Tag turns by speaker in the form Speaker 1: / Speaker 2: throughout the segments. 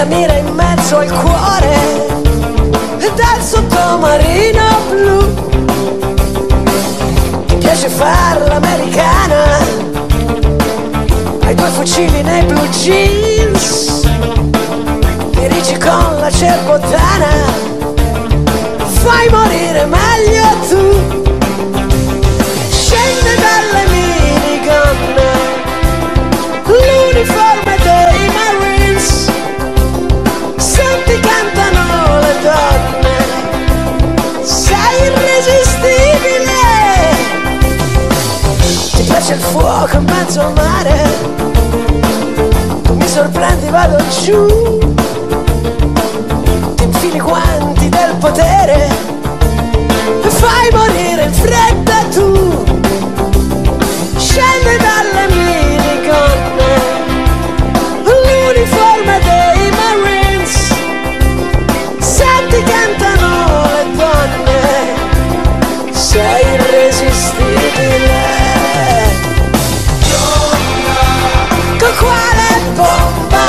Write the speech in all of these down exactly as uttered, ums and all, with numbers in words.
Speaker 1: la mira in mezzo al cuore del sottomarino blu. Ti piace far l'americana, hai due fucili nei blue jeans, dirigi con la cerbottana, fai morire meglio tu. Scende dalle minigonne, l'uniforme dei Marines, senti cantano le donne, sei irresistibile. Ti piace il fuoco in mezzo al mare, tu mi sorprendi, vado giù, ti infili i guanti del potere e fai morire in fretta tu. Scende dalle minigonne, l'uniforme dei Marines, senti cantano le donne, sei irresistibile. Con quale bomba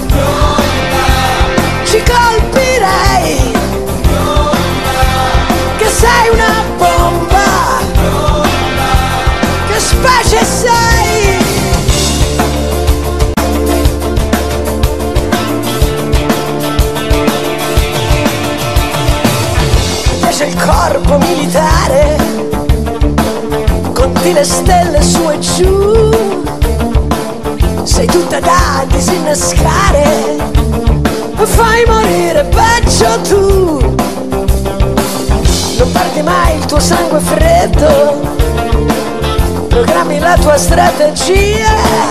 Speaker 1: ci colpirei? Che sei una bomba, che specie sei? Mi piace il corpo militare, conti le stelle su e giù, sei tutta da disinnescare, fai morire peggio tu. Non perdi mai il tuo sangue freddo, programmi la tua strategia,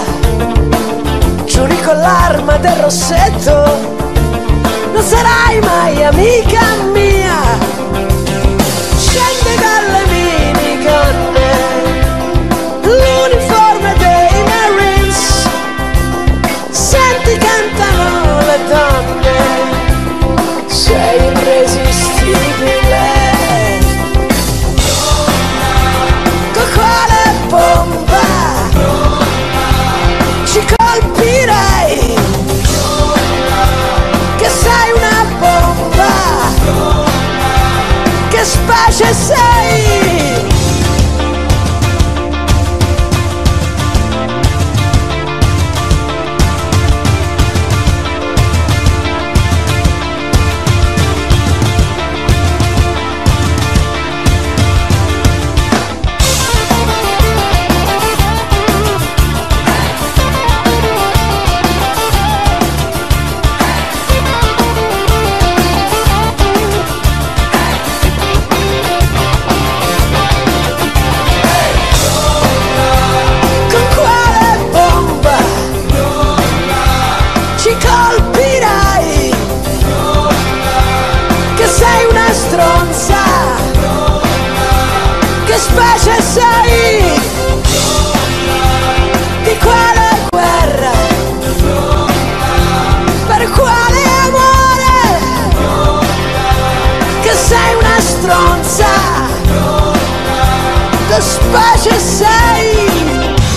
Speaker 1: giuri con l'arma del rossetto, non sarai mai amica mia. Scendi dalle minigonne, l'uniforme dei Marines, senti cantano le donne, sei irresistibile. Con quale bomba ci colpirei? Che sei una bomba, che specie sei? Che specie sei? Di quale guerra? Per quale amore? Che sei una stronza? Che specie sei?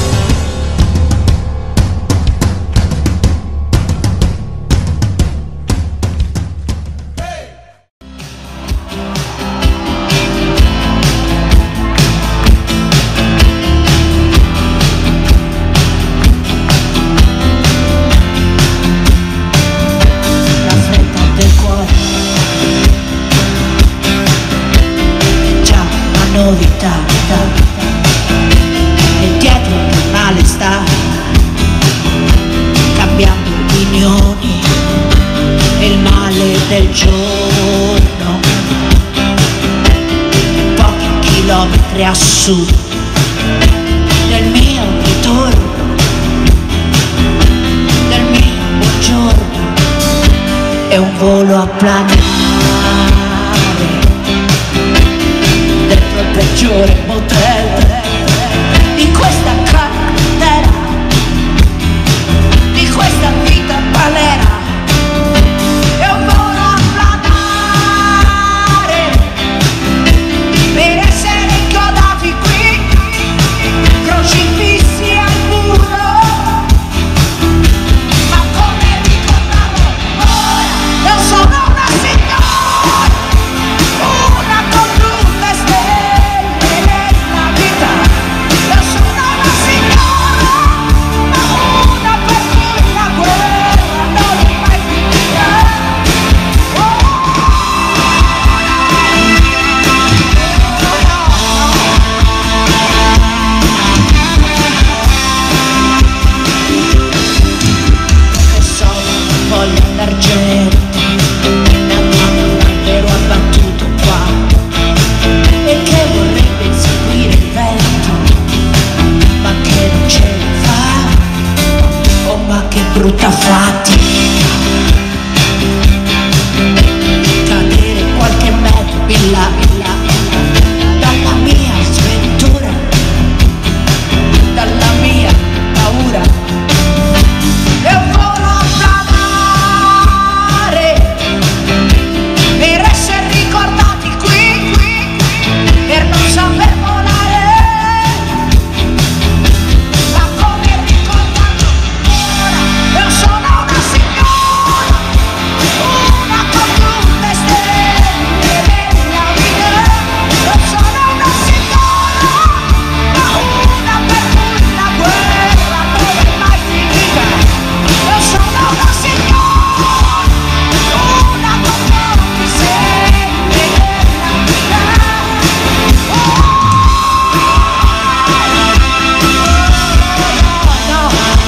Speaker 2: Novità, e dietro il giornale sta cambiando opinioni e il male del giorno, pochi chilometri a sud del mio ritorno, del mio buongiorno, è un volo a planare dentro il peggiore motel di questa cartera, di questa vita balera. È un volo a planare per essere inchiodati qui, crocifissi al muro, ma come ricordarlo? Oh! dell'argento innalzato un albero abbattuto qua e che vorrebbe inseguire il vento, ma che non ce la fa. Oh, ma che brutta fatica cadere qualche metro in là, in là, dalla mia sventura, dalla mia paura. E volo a planare per essere ricordati qui, qui, per non saper volare, ma come ricordarlo ora. Io sono una signora, una con tutte stelle della vita. Io sono una signora, ma una per cui la guerra non è mai finita. Io sono una signora, una con pochi segni della vita. Oh, no, no,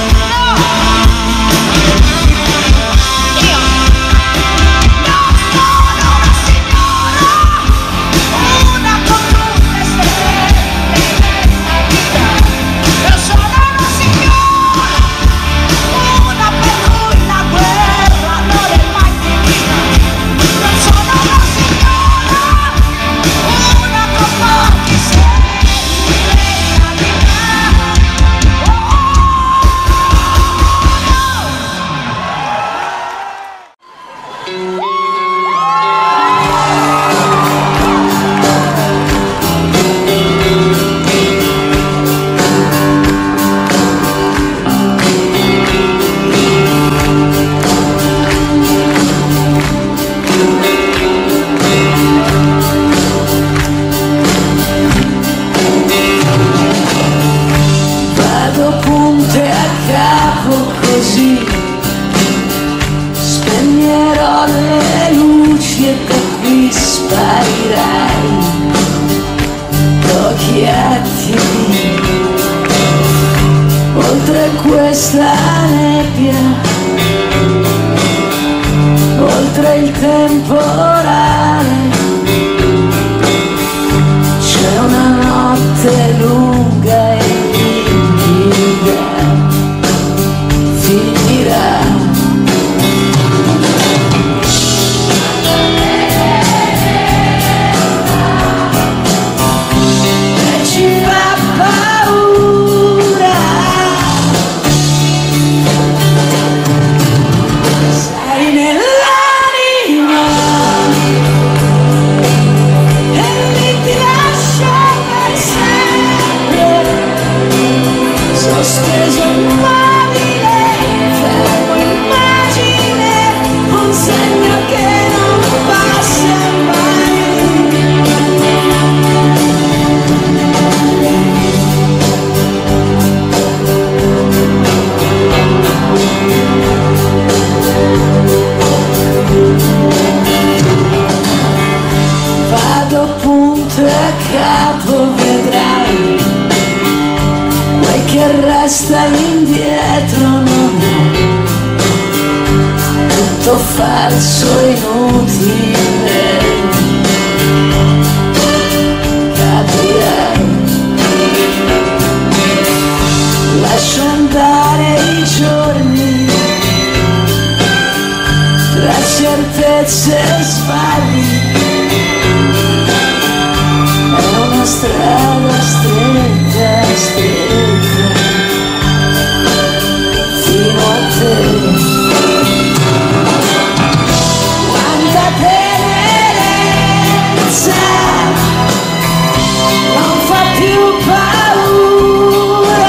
Speaker 2: io non sono una signora, una con tutte stelle della vita. Io sono una signora, una per cui la guerra non è mai finita. Non sono una signora, una con pochi segni della vita. Oh,
Speaker 1: Vado punte a capo così, spegnerò le luci e da qui sparirai. Pochi attimi, oltre questa nebbia, oltre il temporale, c'è una notte lunga e limpida, finirà. E ci fa paura, sai nell'anima, e lì ti lascia per sempre, sospeso immobile, fermo immagine, un segno che non passa mai. Vado punto a capo, vedrai, quel che resta indietro non è, tutto falso, inutile, capirai. Lascio andare i giorni, tra certezze e sbagli, è una strada stretta, stretta, fino a te. Quanta tenerezza, non fa più paura.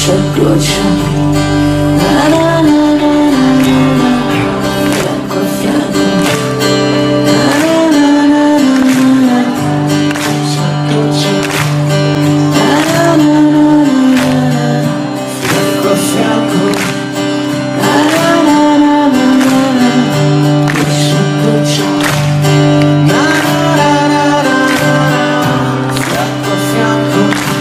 Speaker 2: goccia a goccia, na na na na na na na, fianco a fianco, na na na na na na na, goccia a goccia, na na na na na na na, fianco a fianco, na na na na na na na, goccia a goccia, na na na na na na, fianco a fianco.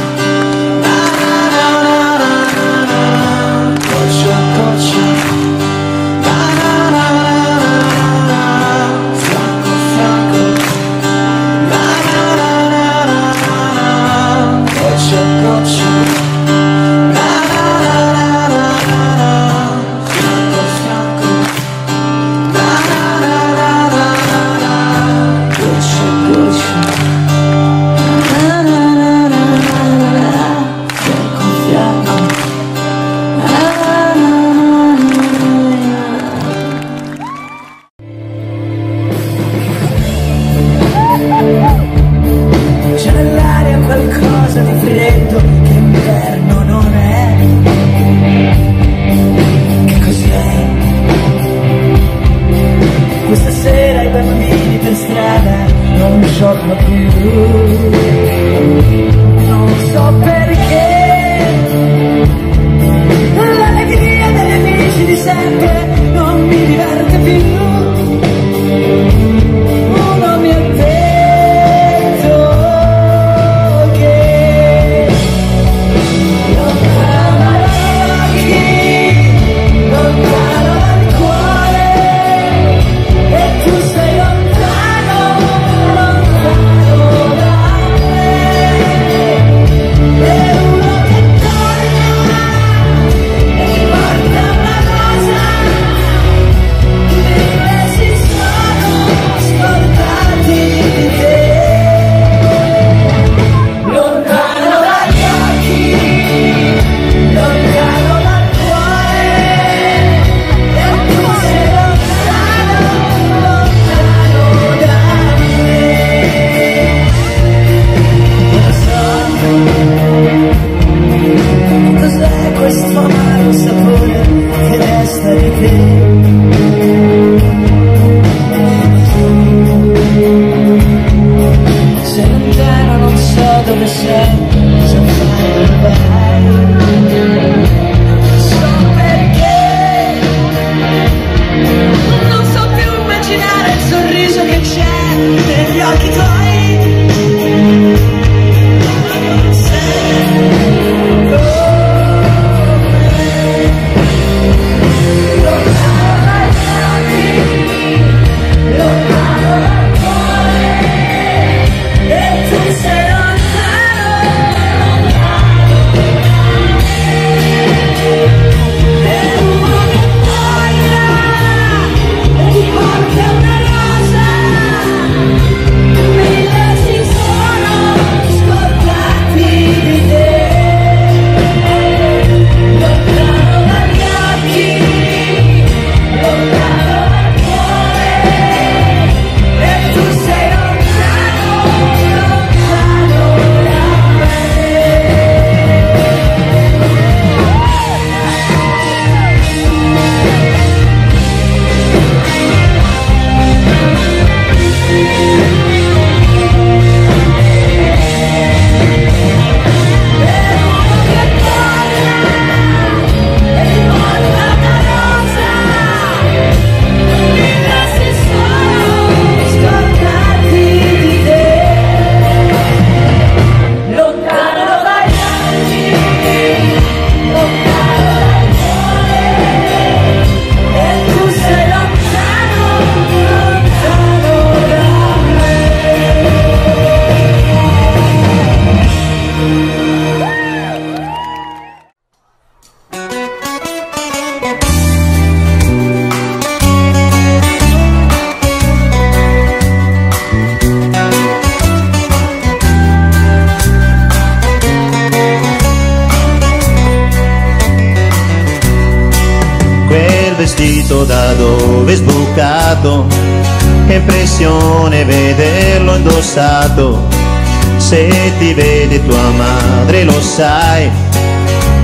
Speaker 3: vestito da dove sbucato, che impressione vederlo indossato. Se ti vede tua madre lo sai,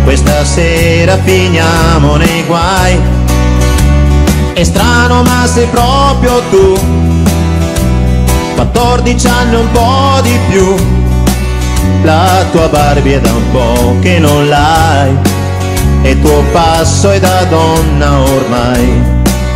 Speaker 3: questa sera finiamo nei guai. È strano ma sei proprio tu, quattordici anni un po' di più. La tua Barbie è da un po' che non l'hai, e il tuo passo è da donna ormai.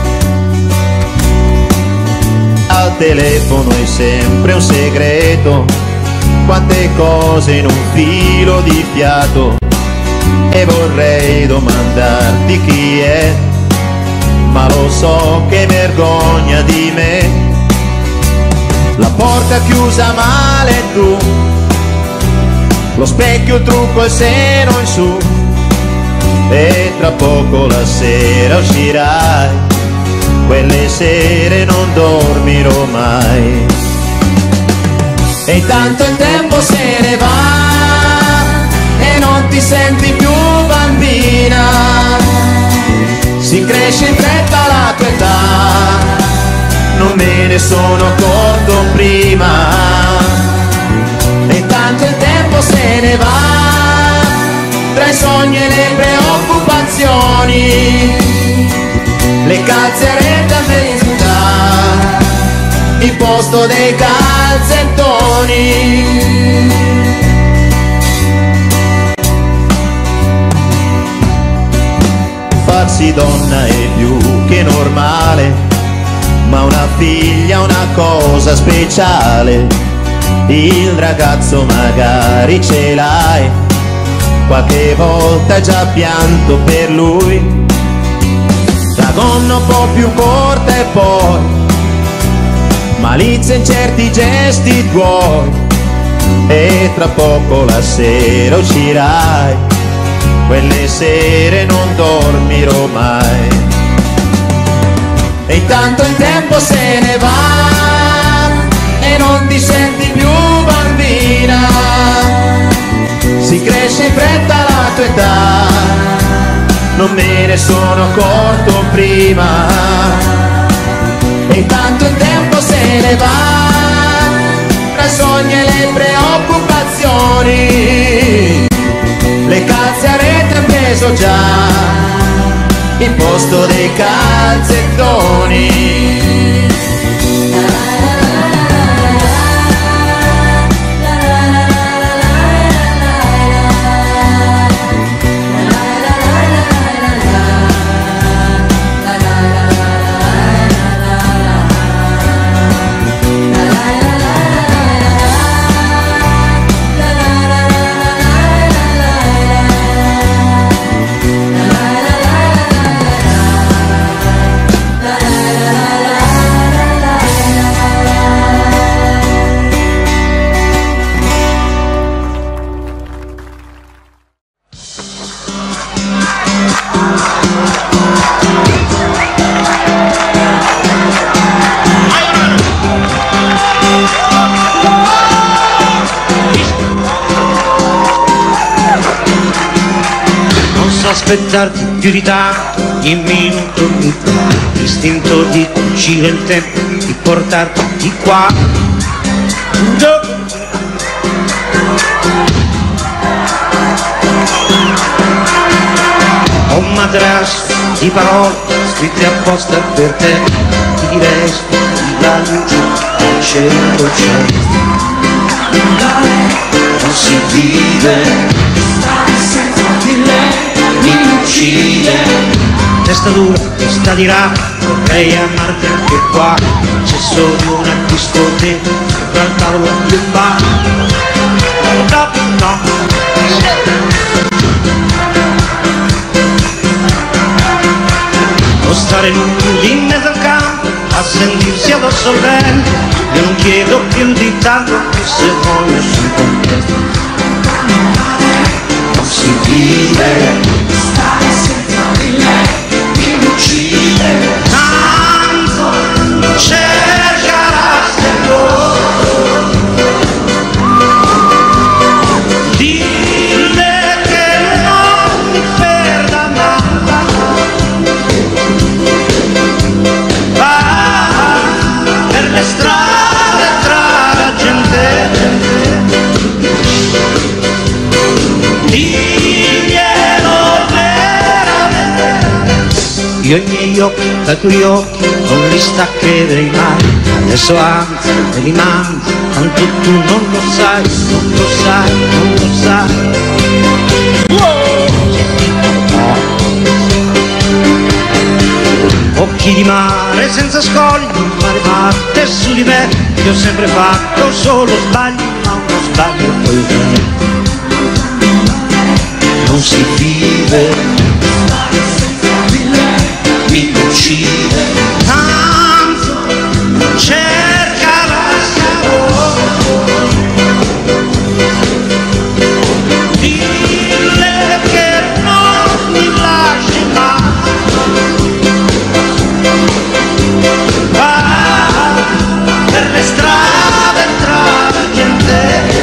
Speaker 3: Al telefono è sempre un segreto, quante cose in un filo di fiato. E vorrei domandarti chi è, ma lo so che vergogna di me. La porta chiusa male tu, lo specchio, il trucco, il seno in su, e tra poco la sera uscirai, quelle sere non dormirò mai. E intanto il tempo se ne va e non ti senti più bambina, si cresce in fretta la tua età, non me ne sono accorto prima. E intanto il tempo se ne va tra i sogni e le preoccupazioni, le calzerette a velocità, il posto dei calzettoni. Farsi donna è più che normale, ma una figlia è una cosa speciale. Il ragazzo magari ce l'hai, qualche volta hai già pianto per lui. La gonna un po' più corta e poi malizia in certi gesti tuoi, e tra poco la sera uscirai, quelle sere non dormirò mai. E intanto il tempo se ne va e non ti senti più bambina, si cresce in fretta la tua età, non me ne sono accorto prima. E intanto il tempo se ne va tra i sogni e le preoccupazioni, le calze a rete ha preso già il posto dei calzettoni.
Speaker 4: Aspettarti più di tanto, ogni minuto mi dà l'istinto di cucire il tempo, di portarti di qua. No. Ho un materasso di parole scritte apposta per te, ti direi la luce del cielo c'è, non si vive senza di lei. Mi uccide, testa dura, testa di rame, vorrei amarti anche qua. C'è solo una discoteca sopra il tavolo di un bar. No, no. O stare nudi in mezzo al campo a sentirsi addosso al vento. Io non chiedo più di tanto, se voglio sul contesto. Non si vive.
Speaker 2: Diglielo
Speaker 4: Io i miei occhi, dai tuoi occhi, non li staccherei mai. Adesso anzi, me li mandi, tanto tu non lo sai, non lo sai, non lo sai. Wow! Occhi di mare senza scogli, il mare batte su di me. Io ho sempre fatto solo sbagli, ma uno sbaglio poi viene. Non si vive, mi uccide, tanto cerca la dille che non mi lasci mai, va per le strade tra la gente,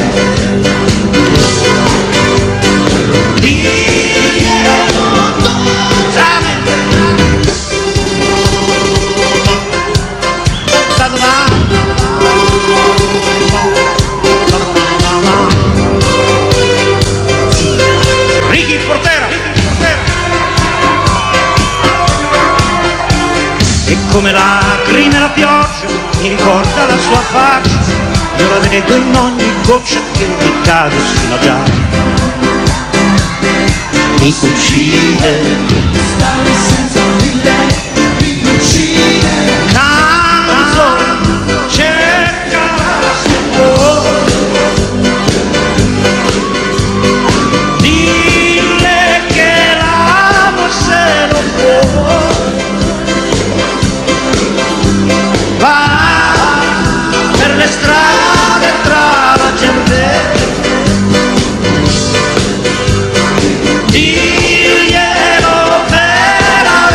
Speaker 4: Ricky Portera, e come lacrime la pioggia mi ricorda la sua faccia, io la vedo in ogni goccia che mi cade sulla giacca. Mi uccide, stare senza di lei, mi uccide, tanto cerca la sua. Dille che l'amo se lo può, va per le strade tra la gente, diglielo per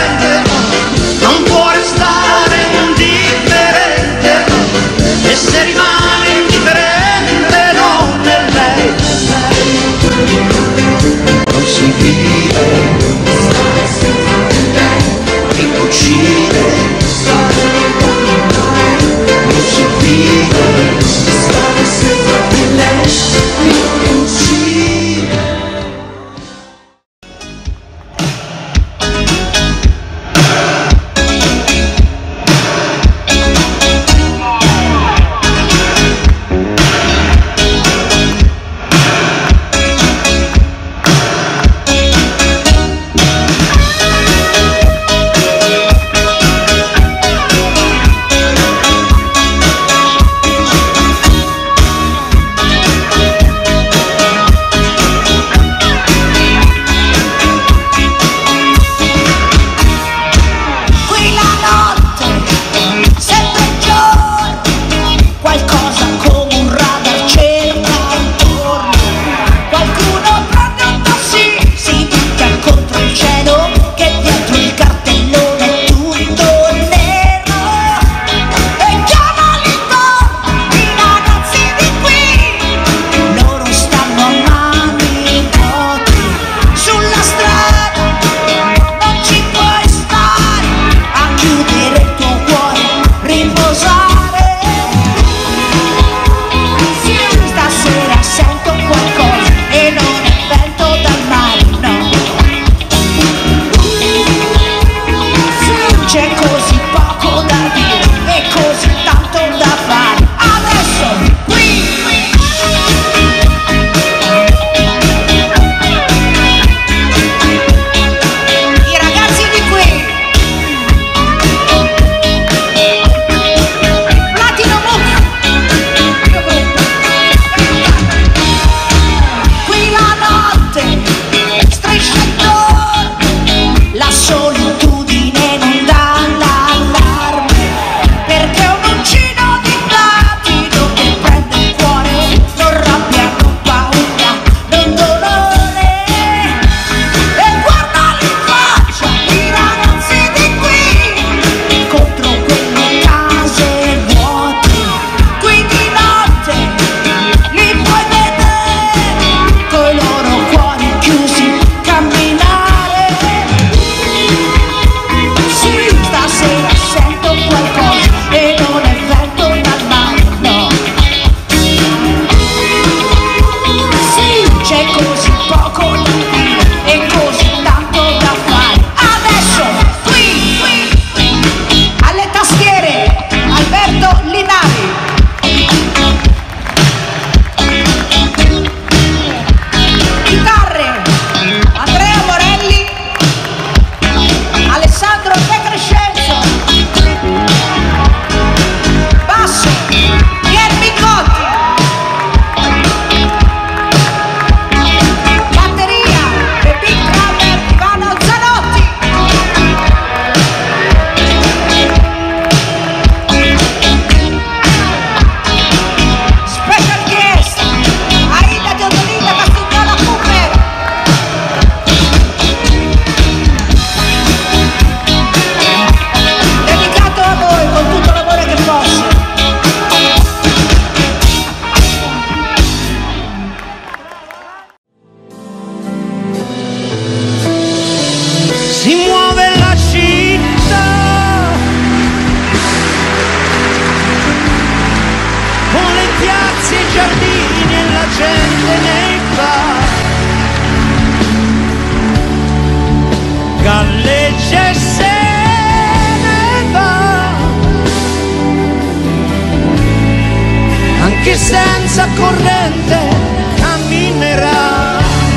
Speaker 4: stessa corrente camminerà.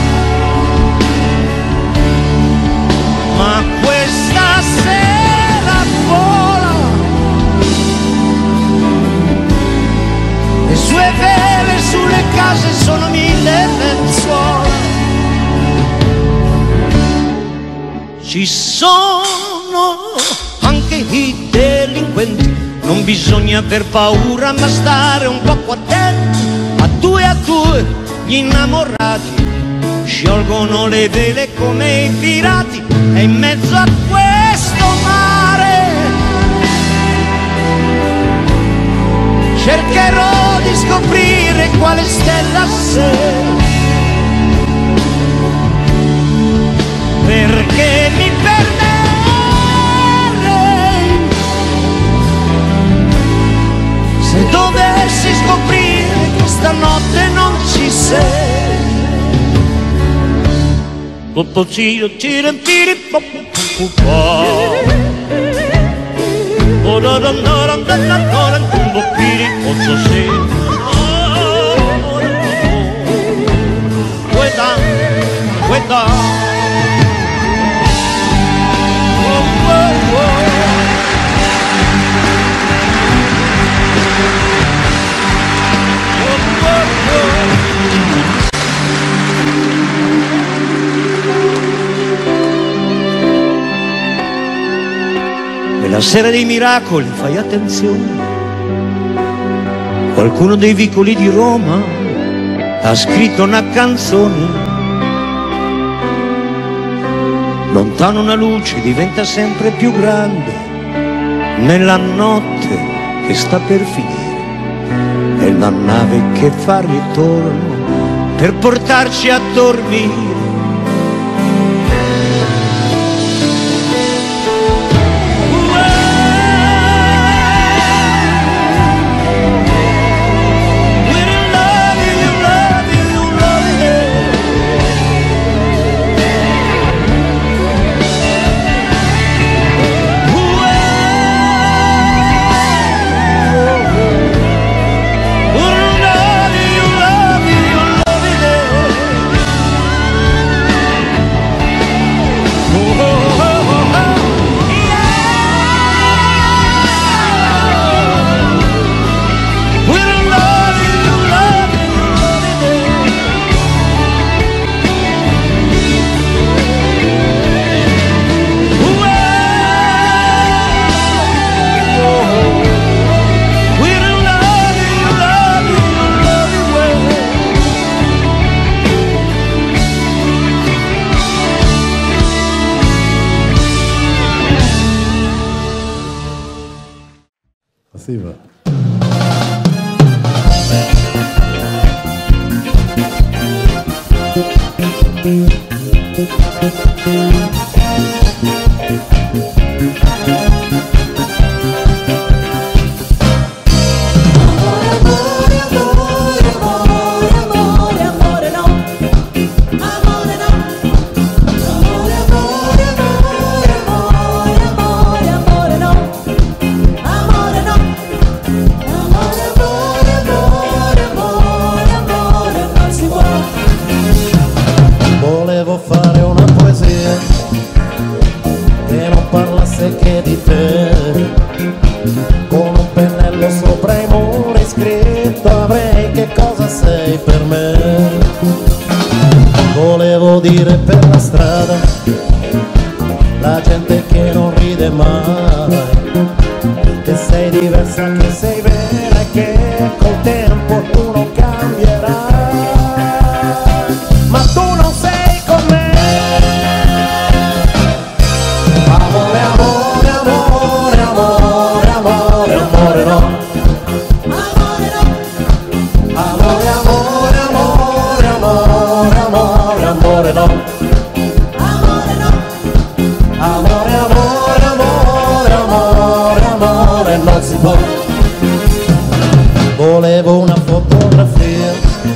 Speaker 4: Ma questa sera vola, le sue vele sulle case sono mille lenzuola. Ci sono anche i delinquenti, non bisogna aver paura ma stare un poco attenti. A due a due gli innamorati sciolgono le vele come i pirati, e in mezzo a questo mare cercherò di scoprire quale stella sei, perché mi perderei se dovessi scoprire che stanotte non ci sei. Tutto giro, giro, giro, po, po, po, po. Oh, da, da, da, da, da, da, da, un po' piri, posso sì. Queta, queta. Oh, oh, oh. E la sera dei miracoli, fai attenzione, qualcuno dei vicoli di Roma ha scritto una canzone. Lontano una luce diventa sempre più grande, nella notte che sta per finire, è la nave che fa ritorno per portarci a dormire.
Speaker 5: Sì, va.
Speaker 1: Volevo fare una poesia che non parlasse che di te, con un pennello sopra i muri scritto avrei che cosa sei per me. Volevo dire per la strada la gente che non ride mai, che sei diversa, che sei vera e che col tempo tu non cambierai. Ma tu non sei con me. Amore, amore, amore, amore, amore, amore no. Amore no. Amore, amore, amore, amore, amore, amore no. Amore no. Amore, amore, amore, amore, amore non si può. Volevo una fotografia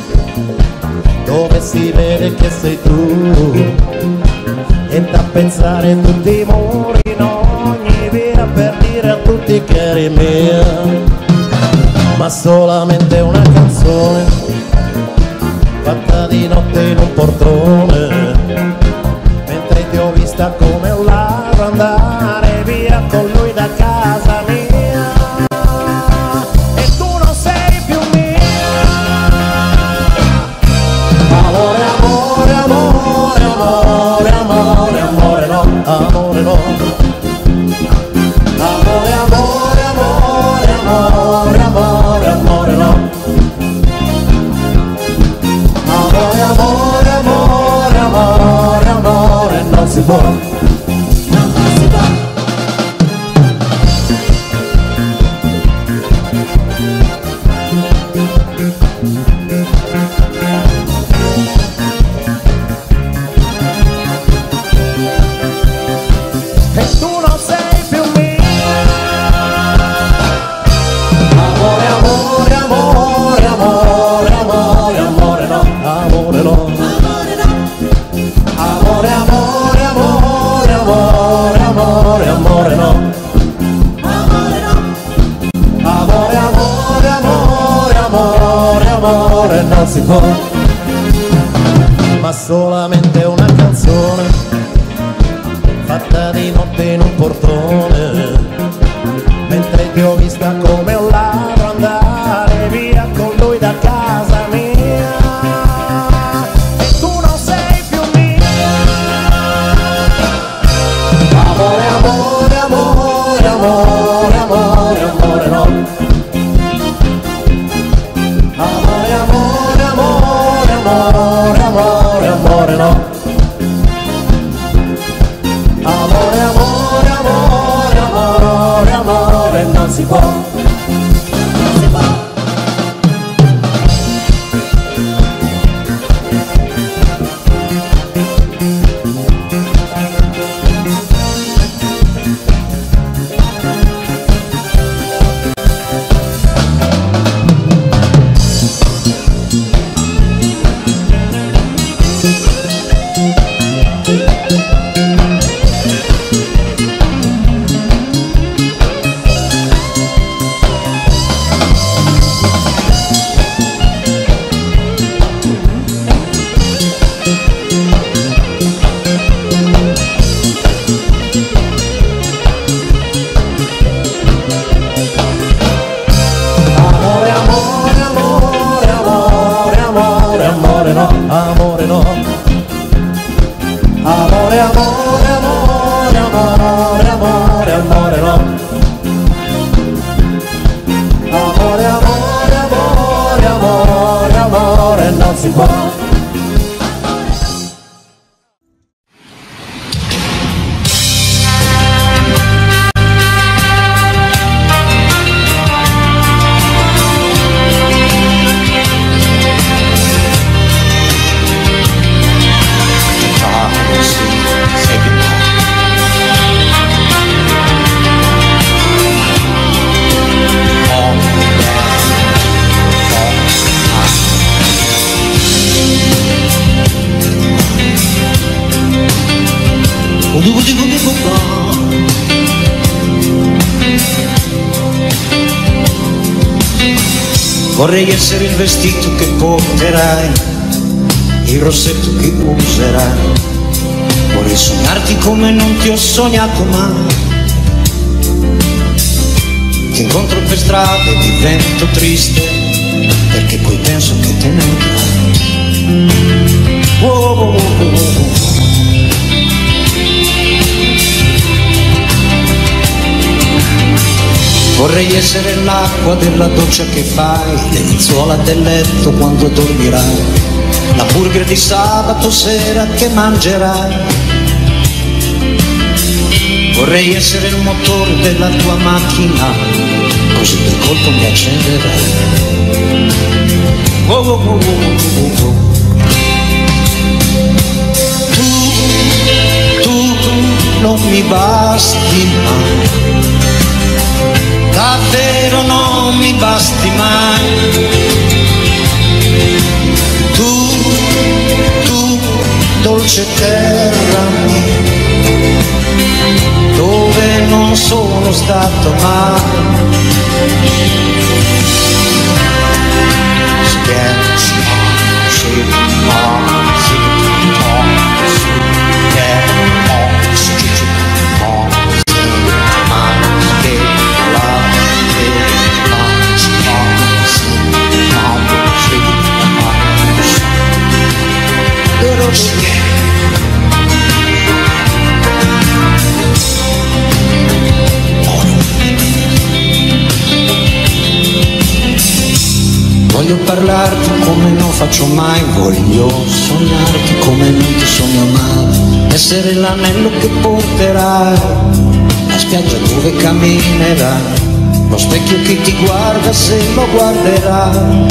Speaker 1: dove si vede che sei tu, e da pensare tutti i muri in ogni via per dire a tutti che eri mia.
Speaker 5: ma solamente una canzone fatta di notte in un portone, mentre ti ho vista come un ladro andare via con lui da casa mia, e tu non sei più mia. Amore, amore, amore, amore, amore, amore no, amore no. Amore, amore, amore, amore, amore, amore no. Amore, amore, amore, amore, amore, non si può. Non si può. E tu non sei più mia. Amore, amore, amore, amore, amore, amore no, amore no. Amore, amore, amore, amore, amore, amore no. Amore, amore, amore, amore, amore, non si può. Ma solamente una canzone fatta di notte in un portone, mentre ti ho vista come un ladro andare via con lui da casa mia, e tu non sei più mia. Amore, amore, amore, amore, amore, amore no. Amore, amore, amore, amore, amore, amore no. Amore, amore, amore, amore, amore, non si può. Non si può. Amore, amore, amore, amore, amore, amore no, amore no. Amore, amore, amore, amore, amore, amore no. Amore, amore, amore, amore, amore, non si può.
Speaker 4: Vorrei essere il vestito che porterai, il rossetto che userai. Vorrei sognarti come non ti ho sognato mai. Ti incontro per strada e divento triste, perché poi penso che te ne andrai. Oh, oh, oh, oh, oh. Vorrei essere l'acqua della doccia che fai, le lenzuola del letto quando dormirai, la burger di sabato sera che mangerai. Vorrei essere il motore della tua macchina, così per colpo mi accenderai. Oh, oh, oh, oh, oh. Tu, tu, tu non mi basti mai, davvero non mi basti mai. Tu, tu, dolce terra mia, dove non sono stato mai. Voglio parlarti come non faccio mai, voglio sognarti come non ti sogno mai, essere l'anello che porterai, la spiaggia dove camminerai, lo specchio che ti guarda se lo guarderai.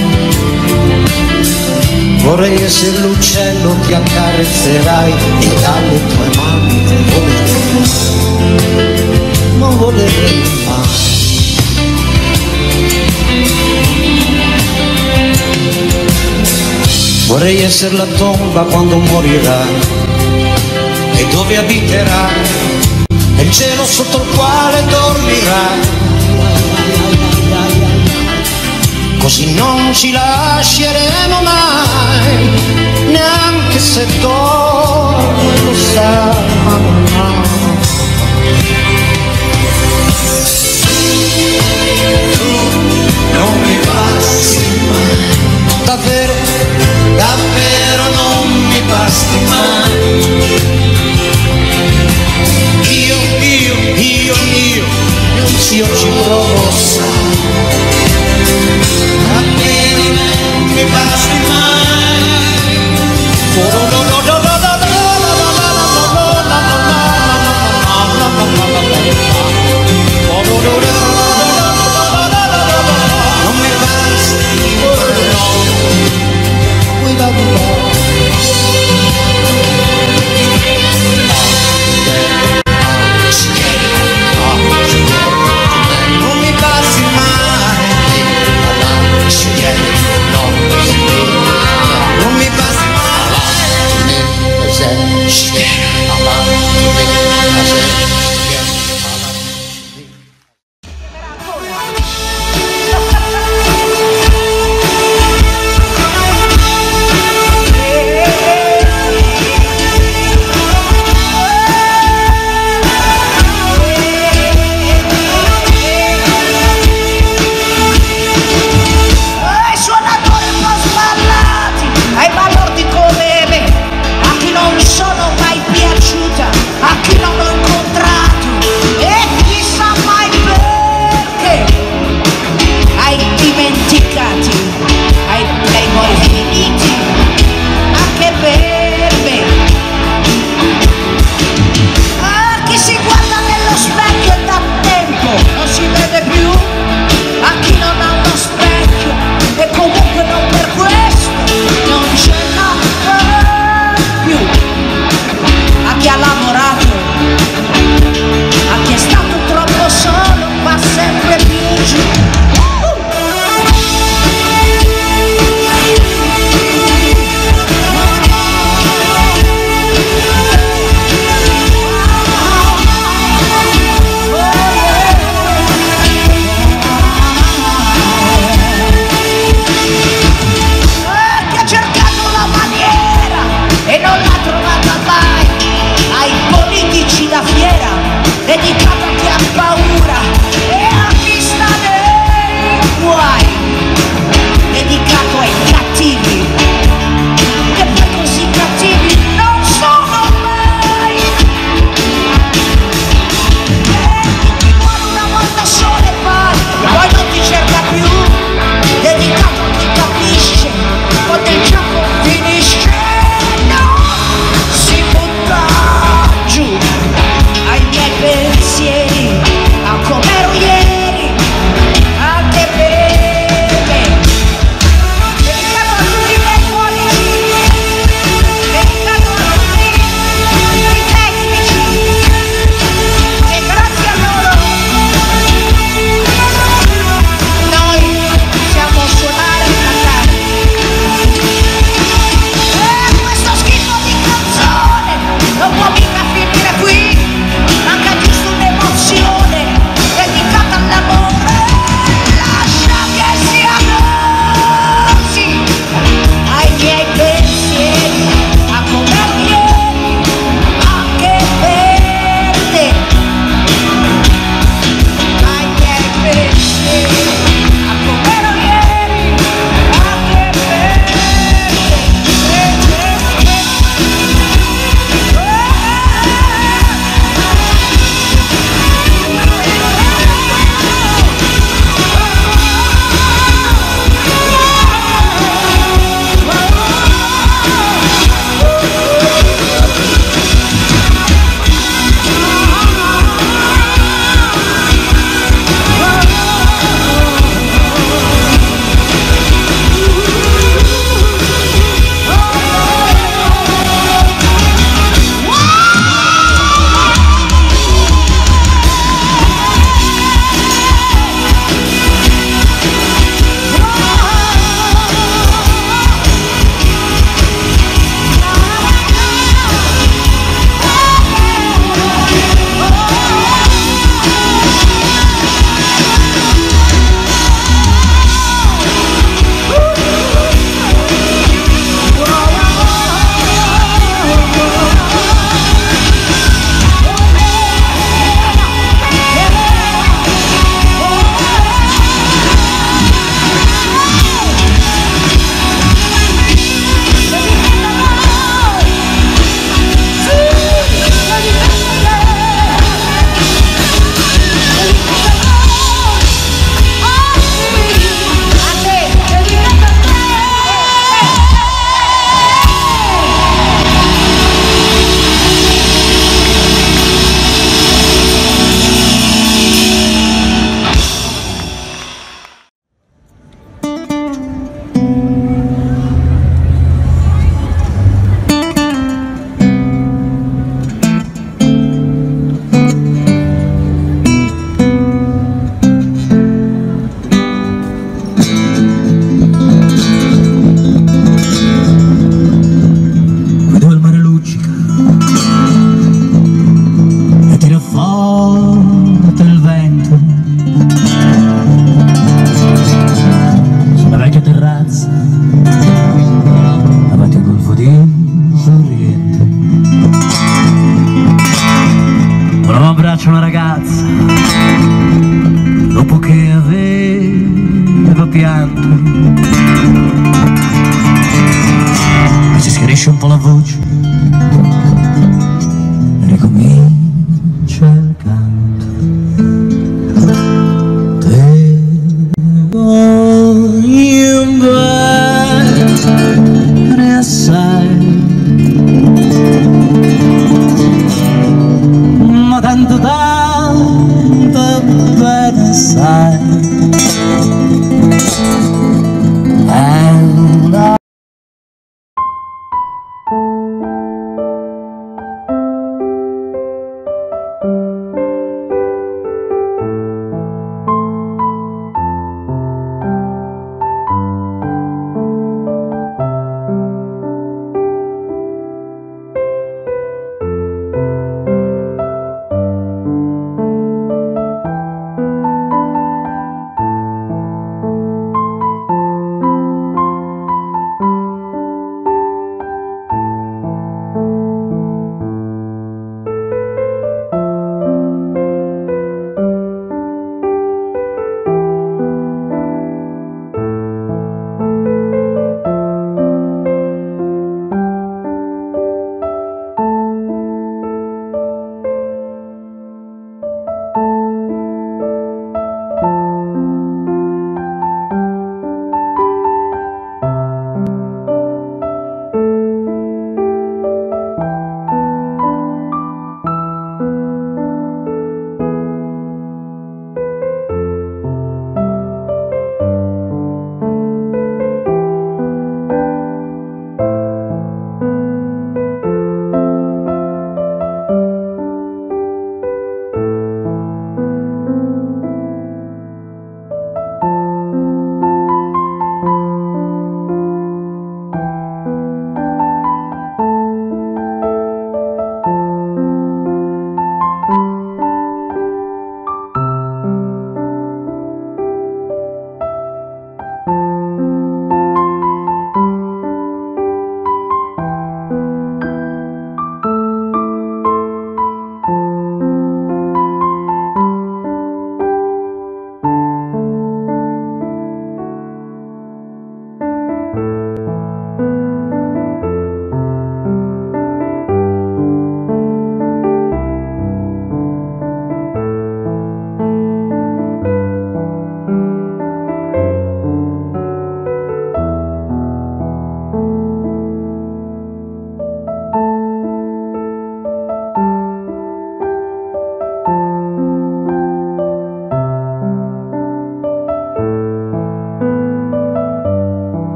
Speaker 4: Vorrei essere l'uccello che accarezzerai e dalle tue mani non volerei, non volerei mai. Vorrei essere la tomba quando morirai e dove abiterai, e il cielo sotto il quale dormirai, così non ci lasceremo mai, neanche se dormi lo sai. Non mi basti mai, davvero, davvero non mi basti mai. Io, io, io, io, io ci provo, sai, davvero non mi basti mai. Oh, no, no, no, no, no, no,
Speaker 2: Ai suonatori un po' sballati, ai balordi come me, a chi non sono mai più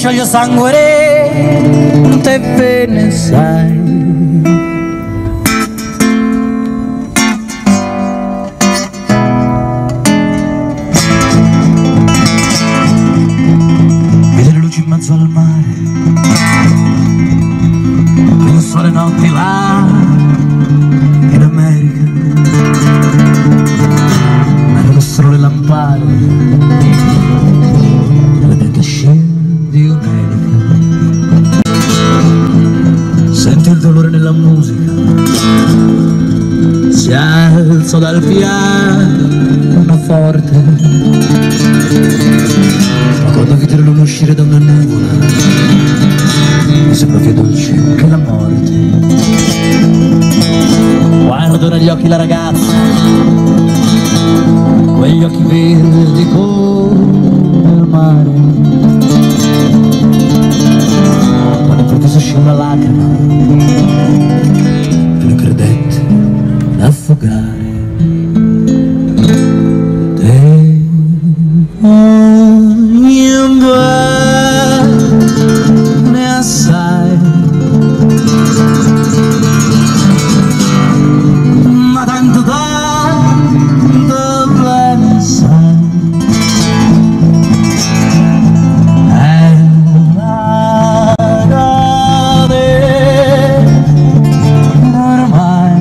Speaker 2: scioglie sangue te ve ne sai. Vedere luci in mezzo al mare, penso alle notti là in America, ma erano solo le lampade delle vecchie scie di un'elica. Senti il dolore nella musica, si alzo dal piano forte, ma quando vedo l'uno uscire da una nuvola mi sembra più dolce che la morte. Guardo negli occhi la ragazza, quegli occhi verdi come il mare, ma all'improvviso uscì una lacrima che lo credette affogare. Te voglio bene assai, ma tanto tanto bene sai. È una catena ormai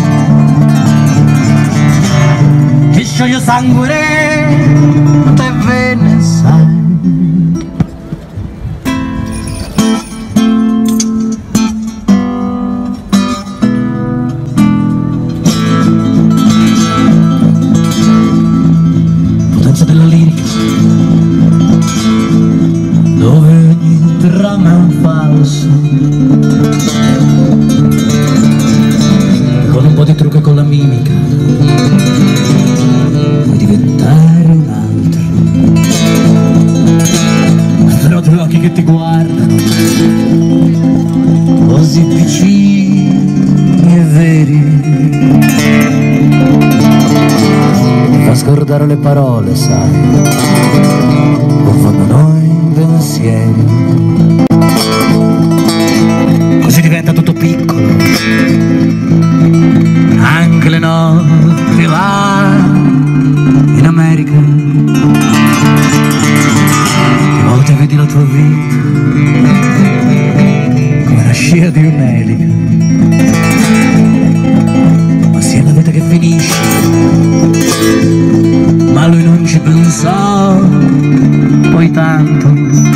Speaker 2: che scioglie sangue te ve ne sai. Potenza della lirica, dove ogni dramma è un falso, e con un po' di trucco e con la mimica puoi diventare un altro. Però due occhi che ti guardano così vicini e veri mi fa scordare le parole, sai, confondono i pensieri. Così diventa tutto piccolo, anche le notti là in America. Che volte vedi la tua vita come la scia di un'elica, ma sia la vita che finisce, ma lui non ci pensò poi tanto,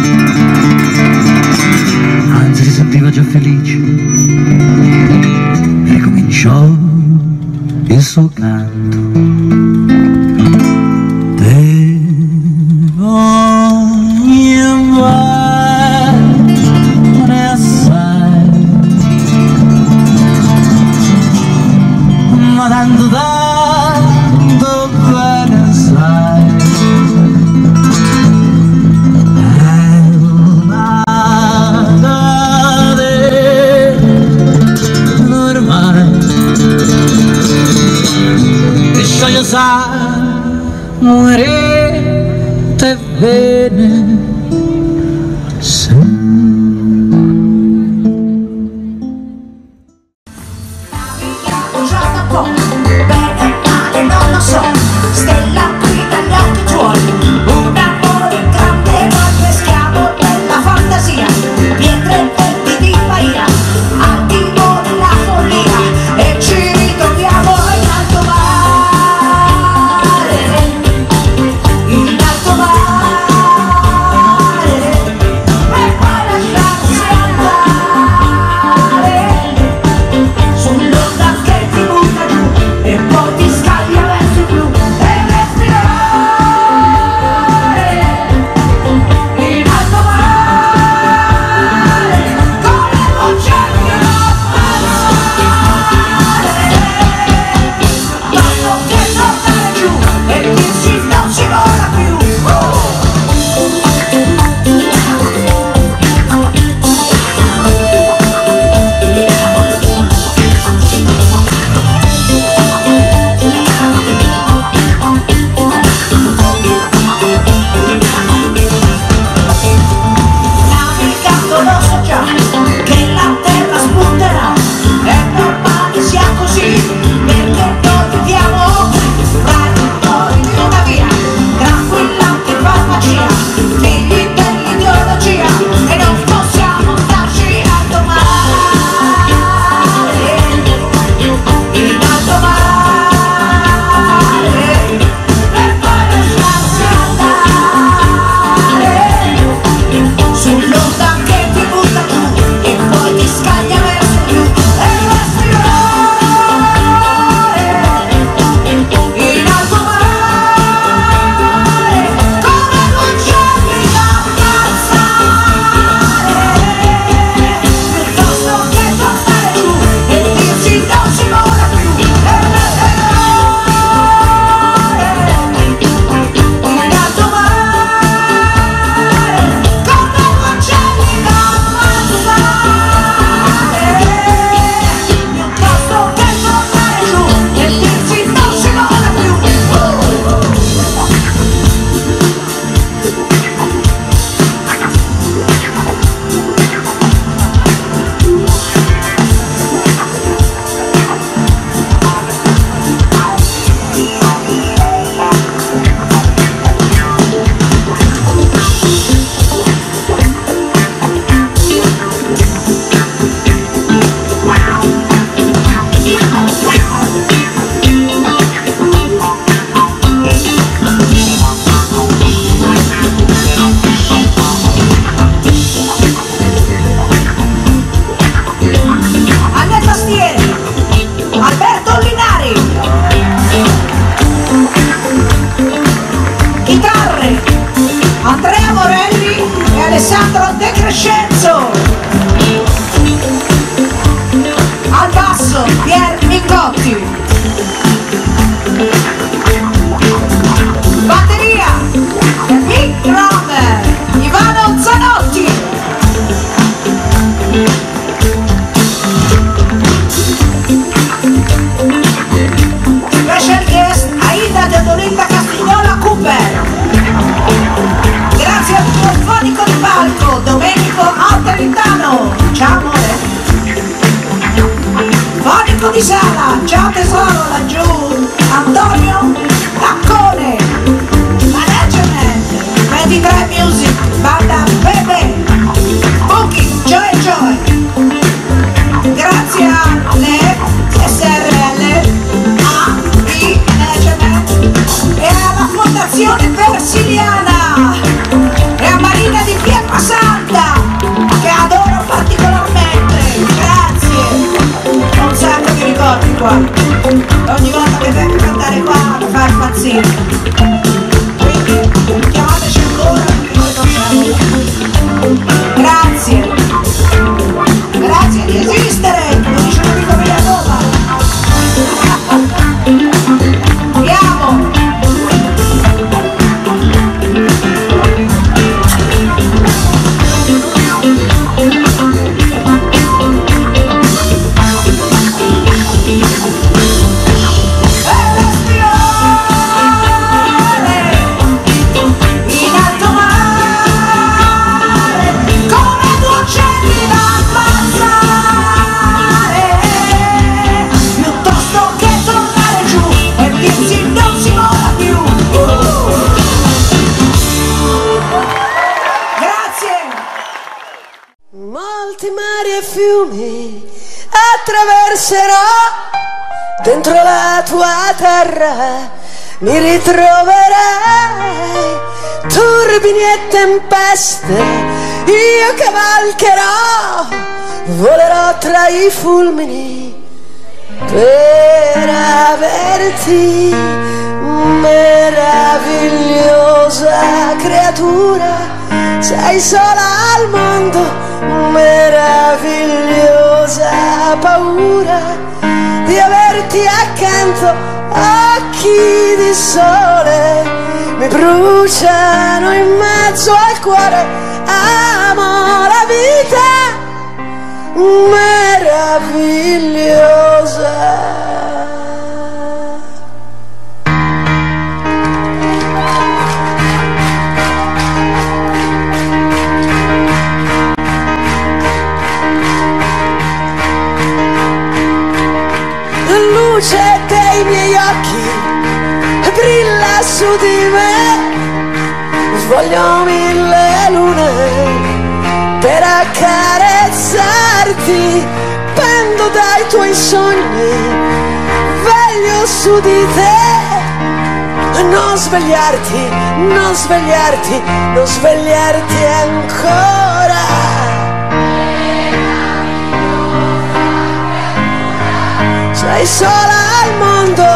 Speaker 2: anzi si sentiva già felice e ricominciò il suo canto. Te voglio bene assai, ma tanto tanto bene sai. È una catena ormai che scioglie sangue te ve ne sai.
Speaker 6: Un giorno può, bene o male non lo so, stella qui dagli occhi tuoi, un amore grande qualche schiavo della fantasia, pietre verdi di Bahia, al timo della follia, e ci ritroviamo in alto mare, in alto mare. Crescenzo, al basso Pier Mingotti, batteria e big drummer Ivano Zanotti, special guest Aida De Dorinda Castignola Cooper. Grazie al tuo fonico di palco Domenico Alteritano, ciao amore. Fonico di sala, ciao tesoro laggiù, Antonio Taccone. Management ventitré Music, banda Pepe, Booking Joy Joy. Grazie alle S R L, A I Management e alla Fondazione Versiliana e a Marina di Pietrasanta, che adoro particolarmente. Grazie, ho un sacco di ricordi qua, ogni volta che vengo a cantare qua mi fa impazzire, quindi chiamateci ancora perché noi non siamo. Grazie, grazie di esistere, lo dice l'unico Villanova. Andiamo.
Speaker 1: Molti mari e fiumi attraverserò, dentro la tua terra mi ritroverai, turbini e tempeste io cavalcherò, volerò tra i fulmini per averti, meravigliosa creatura. Sei sola al mondo, meravigliosa paura di averti accanto. Occhi di sole mi bruciano in mezzo al cuore. Amo la vita meravigliosa. Luce dei miei occhi brilla su di me, voglio mille lune per accarezzarti, pendo dai tuoi sogni, veglio su di te. Non svegliarti, non svegliarti, non svegliarti ancora. Sei sola al mondo,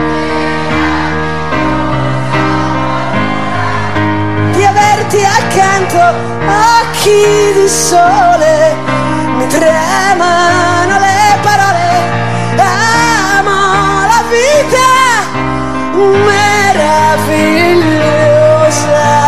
Speaker 1: di averti accanto. Occhi di sole, mi tremano le parole. Amo la vita meravigliosa.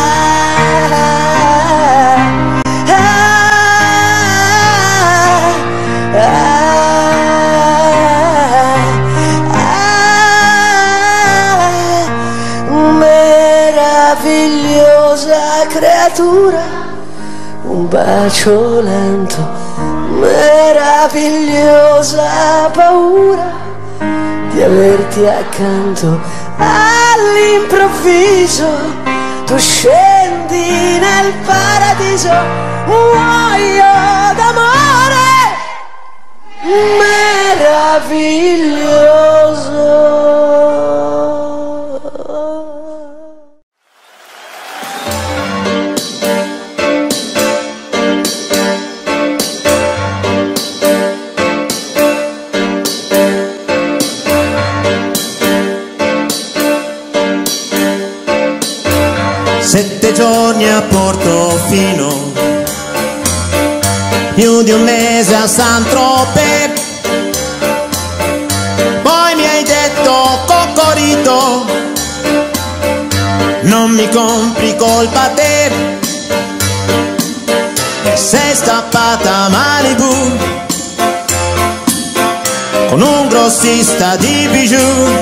Speaker 1: Meravigliosa creatura, un bacio lento, meravigliosa paura di averti accanto. All'improvviso tu scendi nel paradiso, muoio d'amore meraviglioso.
Speaker 3: Sette giorni a Portofino più di un mese a Saint-Tropez. Poi mi hai detto Coccorito, non mi compri colpa te, e sei scappata a Malibu con un grossista di bijou.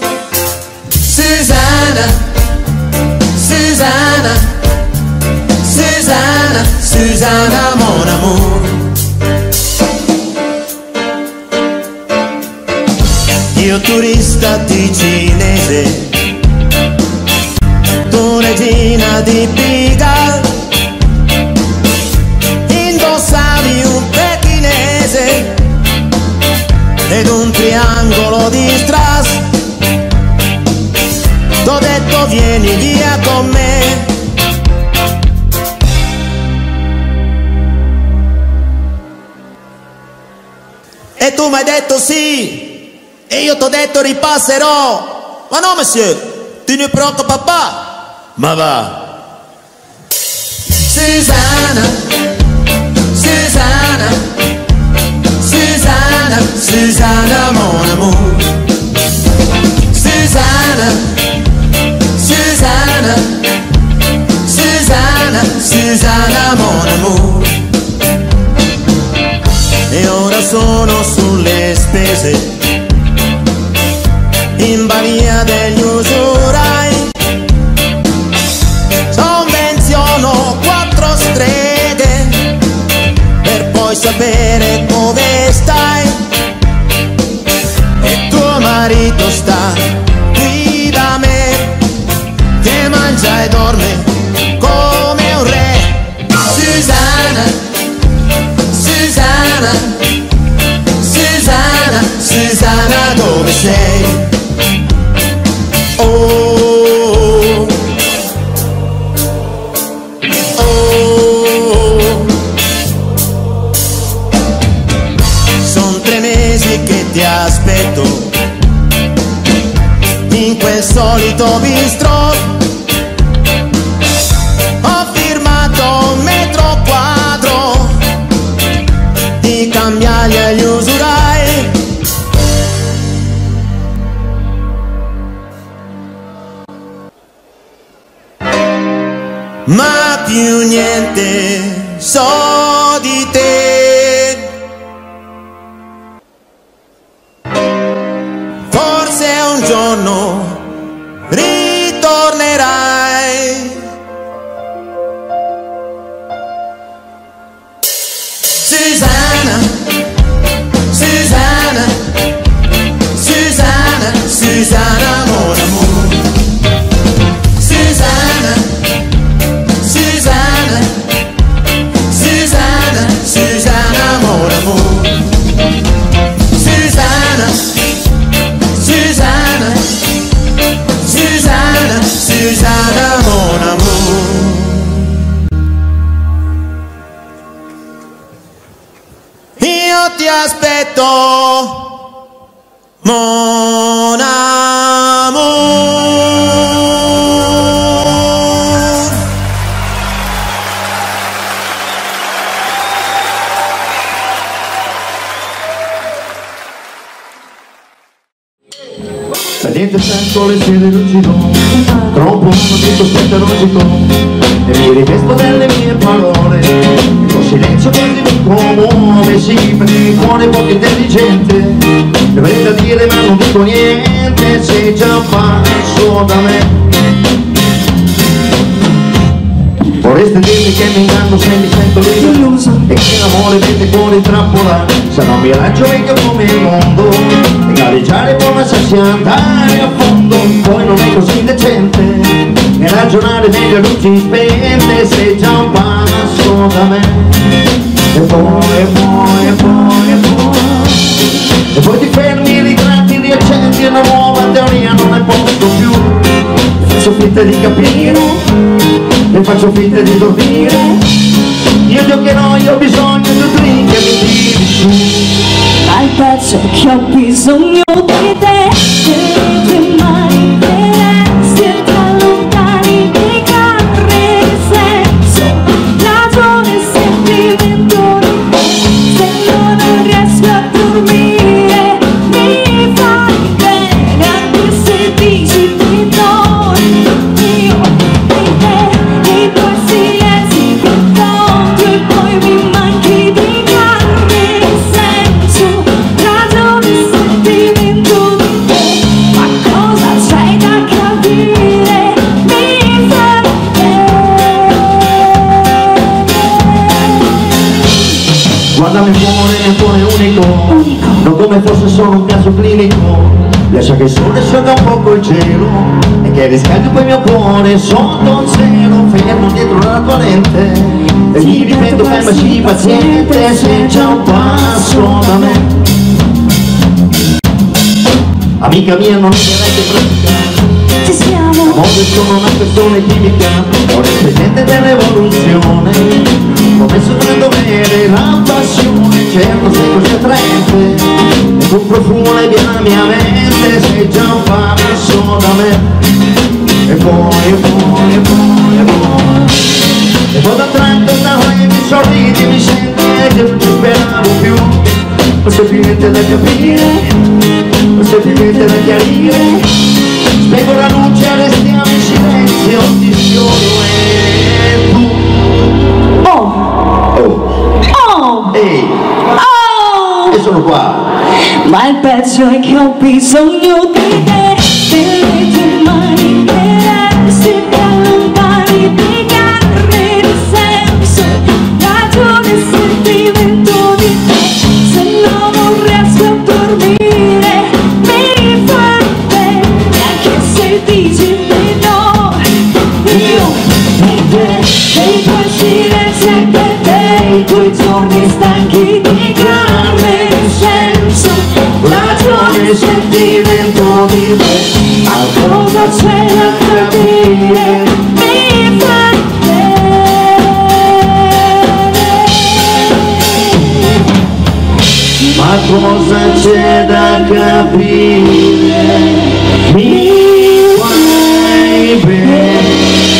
Speaker 3: Susanna, Susanna, Susanna, Susanna mon amour. Io turista ticinese, tu regina di Pigalle, indossavi un pechinese ed un triangolo di strass. T'ho detto vieni via con me, e tu mi hai detto sì, e io t'ho detto ripasserò. Ma no monsieur, tu ne preoccupa pas, ma va. Susanna, Susanna, Susanna, Susanna mon amour. Susanna, Susanna, Susanna, Susanna mon amour. E ora sono sulle spese, in balia degli usurai, sovvenziono quattro streghe per poi sapere dove stai, e tuo marito sta qui da me, che mangia e dorme come un re. Susanna, Susanna, Susanna, Susanna dove sei? Oh, oh, son tre mesi che ti aspetto in quel solito bistrò. Ho firmato un metro quadro di cambiagli agli usurai. Ma più niente so di te, forse un giorno ritornerai. Susanna, Susanna, Susanna, Susanna mon amour. Susanna, Susanna, Susanna, Susanna mon amour. Susanna, Susanna, Susanna, Susanna mon amour. Io ti aspetto, mon amour.
Speaker 5: La gente sento le sere lucido, troppo hanno detto aspetta logico, e mi rivesto delle mie parole, il silenzio quasi mi commuove, sì, perché il cuore è poco intelligente, avrei da dire ma non dico niente, sei già passo da me. Vorreste dirmi che mi inganno se mi sento illuso, e che l'amore mette cuore trappolare, sarà un miraggio vecchio come il mondo, e gareggiare può lasciarsi andare a fondo, poi non è così decente, e ragionare meglio a luci spente, sei già un passo da me. E poi, e poi, e poi, e poi, e poi ti fermi, ritratti, riaccendi una nuova teoria, non ne posso più, faccio finta di capire, e faccio finta di dormire, io giocherò, io ho bisogno di un drink e mi tiri su.
Speaker 6: Al pezzo che ho bisogno di te, delle tue mani, delle ti allontani di carne di senso, ragione, sentimento,
Speaker 5: Guardami fuori nel cuore unico, non come fosse solo un caso clinico. Lascia che il sole sciolga un poco il cielo e che riscaldi poi il mio cuore sotto un cielo fermo dietro la tua lente. E mi ripeto fermaci paziente se c'è un passo da me. Amica mia non direi che pratica,
Speaker 6: ci siamo.
Speaker 5: l'amore sono una persona chimica, ho il presente dell'evoluzione, ho messo tra il dovere la passione, certo sei così attraente, e con profumo lei viene alla mia mente, sei già un passo da me, e poi, e poi, e poi, e poi, e poi da tratto da quei mi sorridi, mi senti che non ci speravo più, non c'è più niente da capire, non c'è più niente da chiarire, spengo la luce, restiamo in silenzio, ti sfioro e tu.
Speaker 6: Oh,
Speaker 5: Oh,
Speaker 6: oh,
Speaker 5: ehi,
Speaker 6: oh.
Speaker 5: e sono qua.
Speaker 6: Ma il peggio è che ho bisogno di te, delle tue mani nere, se ti allontani di carne di senso, ragione e sentimento di te, se no non riesco a dormire, mi fa bene, anche se dici di no, io e te, dei tuoi silenzi e per te, i tuoi giorni stanchi di carne di senso, ragione e sentimento di me, ma cosa c'è da capire, mi fa bene.
Speaker 5: Ma cosa c'è da capire? Mi fai bene.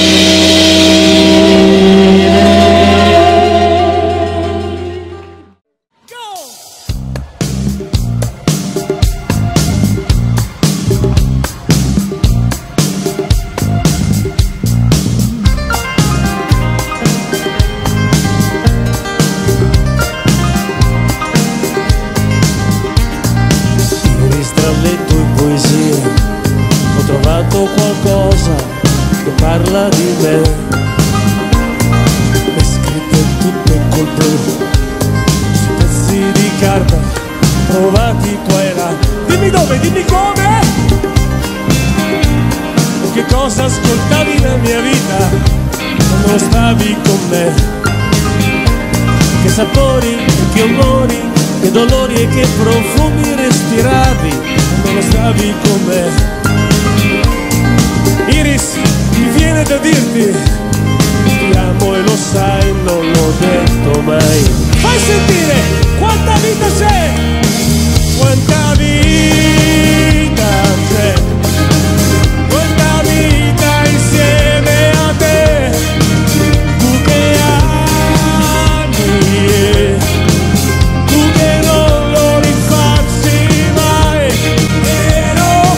Speaker 7: Iris, tra le tue poesie ho trovato qualcosa che parla di me, le scritte tutte col blu su pezzi di carta trovati qua e là. Dimmi dove, dimmi come, e che cosa ascoltavi nella mia vita quando stavi con me, che sapori e che odori, che dolori e che profumi respiravi quando stavi con me. Iris, mi viene da dirti ti amo e lo sai, non l'ho detto mai. Fai sentire quanta vita c'è, quanta vita c'è, quanta vita insieme a te, tu che ami e tu che non lo rifacci mai, vero?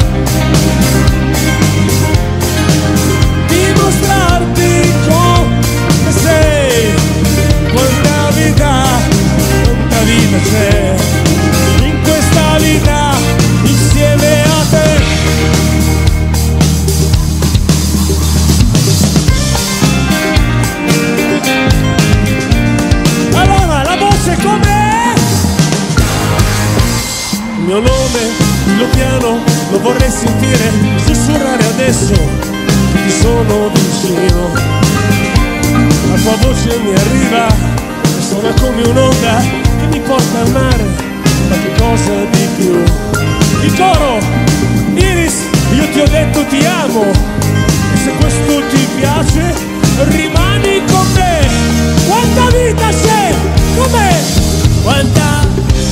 Speaker 7: Dimostrarti come sei, quanta vita, quanta vita c'è in questa vita insieme a te. Allora, la voce com'è? Il mio nome, dillo piano, lo vorrei sentire sussurrare adesso che ti sono vicino. La tua voce mi arriva e suona come un'onda che mi porta al mare, ma che cosa di più? Il coro, Iris, io ti ho detto ti amo, e se questo ti piace rimani con me. Quanta vita c'è, com'è? Quanta,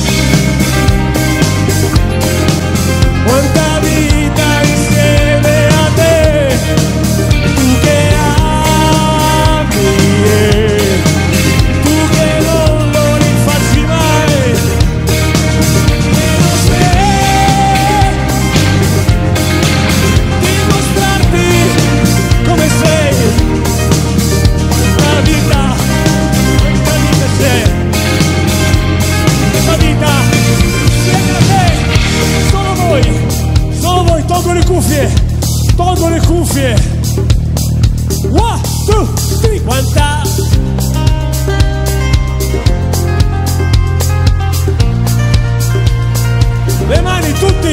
Speaker 7: quanta vita insieme a te, tu che ami e tu che non lo rifacci mai, e non sei, dimostrarti come sei, la vita, quanta vita c'è, la vita, vieni a te, solo voi, solo voi, tolgo le cuffie, tolgo le cuffie, one, two, three, quanta, voi!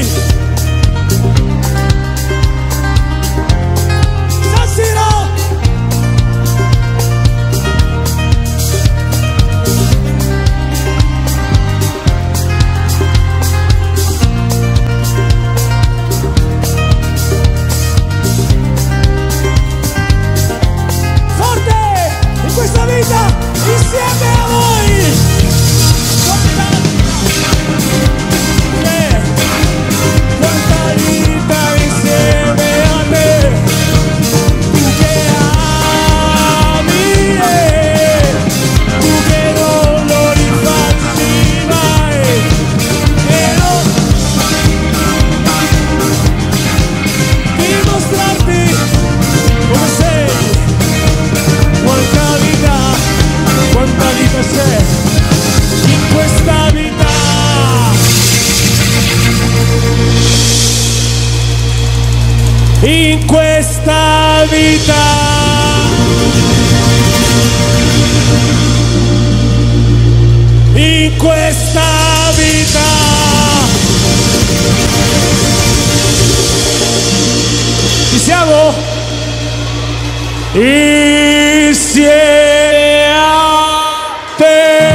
Speaker 7: San Siro! Forte! In questa vita insieme a voi! Quanta vita insieme a te, tu che ami e tu che non lo rifacci mai, e non dimostrarti come sei. Quanta vita, quanta vita c'è in questa vita. In questa vita, in questa vita, ci siamo? Insieme a te.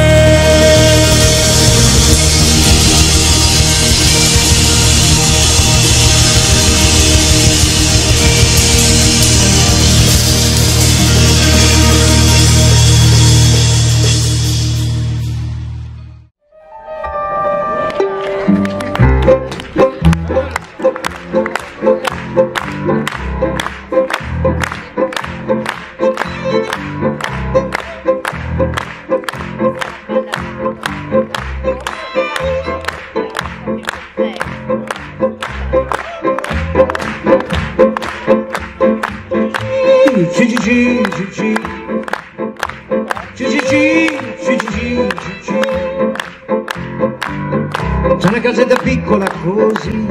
Speaker 4: C'è una casetta piccola così,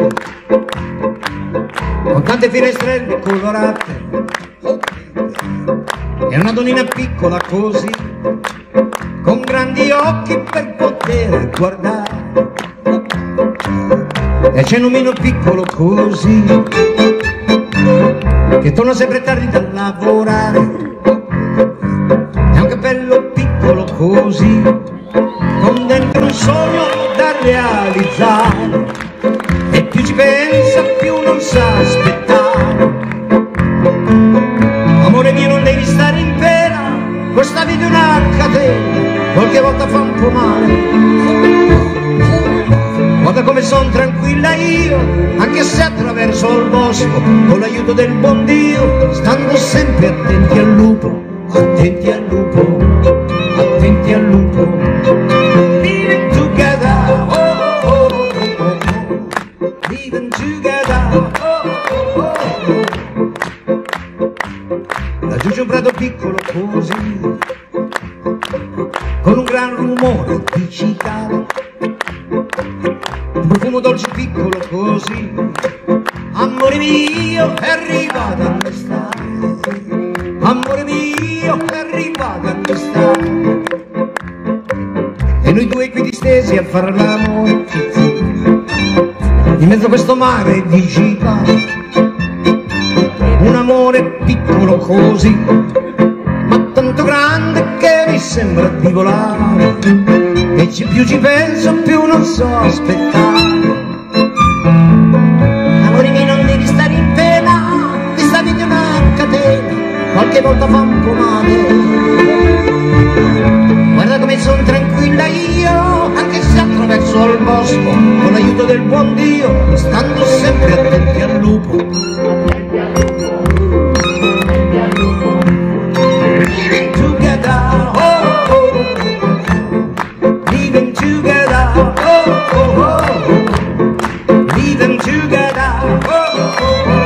Speaker 4: con tante finestrelle colorate, e una donnina piccola così, con grandi occhi per poter guardare, e c'è un omino piccolo così, che torna sempre tardi da lavorare, e un cappello piccolo così, con dentro un sogno da realizzare, e più ci pensa più non sa aspettare. Amore mio, non devi stare in pena, questa vita è una catena, qualche volta fa un po' male. Guarda come son tranquilla io, anche se attraverso il bosco, con l'aiuto del buon Dio, stando sempre attenti al lupo, attenti al lupo, attenti al lupo. Living together, oh oh oh, oh. Living together, oh oh oh. Laggiù c'è un prato piccolo così, con un gran rumore di cicale, un profumo dolce piccolo così. Amore mio, è arrivata l'estate, amore mio, è arrivata l'estate, e noi due qui distesi a far l'amore in mezzo a questo mare di città. Un amore piccolo così, ma tanto grande che mi sembra di volare, e più ci penso più non so aspettare. Amore mio, non devi stare in pena, questa vita è una catena, qualche volta fa un po' male. Guarda come son tranquilla io, anche se attraverso il bosco, con l'aiuto del buon Dio, stando sempre attenti al lupo. Living together, oh oh, living together, oh oh oh, living together, oh oh oh.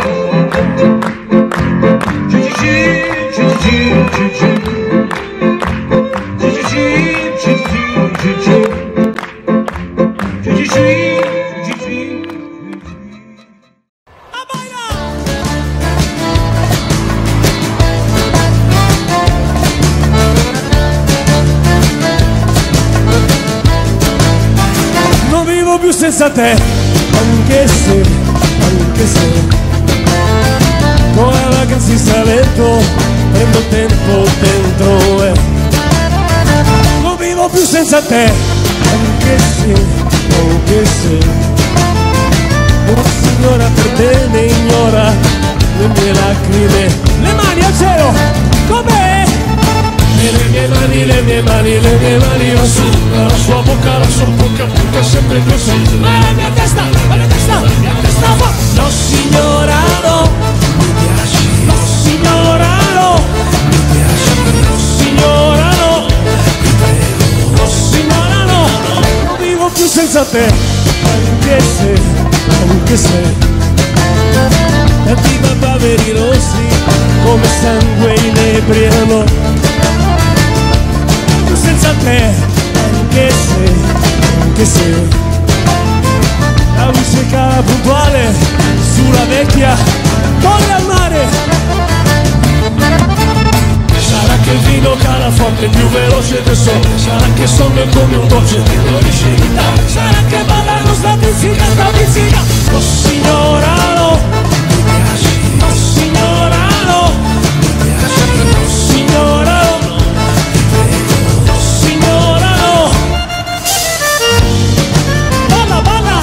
Speaker 7: Senza te, anche se, anche se con la vacanza in Salento prendo tempo dentro e non vivo più senza te, anche se, anche se una signora per te ne ignora le mie lacrime. Le mani al cielo, com'è? E le mie mani, le mie mani, le mie mani lassù, la sua bocca, la sua bocca punta sempre così. Ma la mia testa, la mia testa, la mia testa fa. No signora no, mi piaci. No signora no, mi piaci. No signora no, ti prego. No signora no, non vivo più senza te, anche se, anche se tanti papaveri rossi come sangue inebriano. Più senza te, anche se, anche se la luce cala puntuale sulla vecchia torre al mare. Sarà che il vino cala forte più veloce del sole, sarà che sonno è come un dolce di l'originalità, sarà che ballano sta pizzica, sta pizzica. Oh signora no, mi piaci. Oh signora no, mi piaci. Oh signora no, ti prego. Oh signora no. Balla, balla.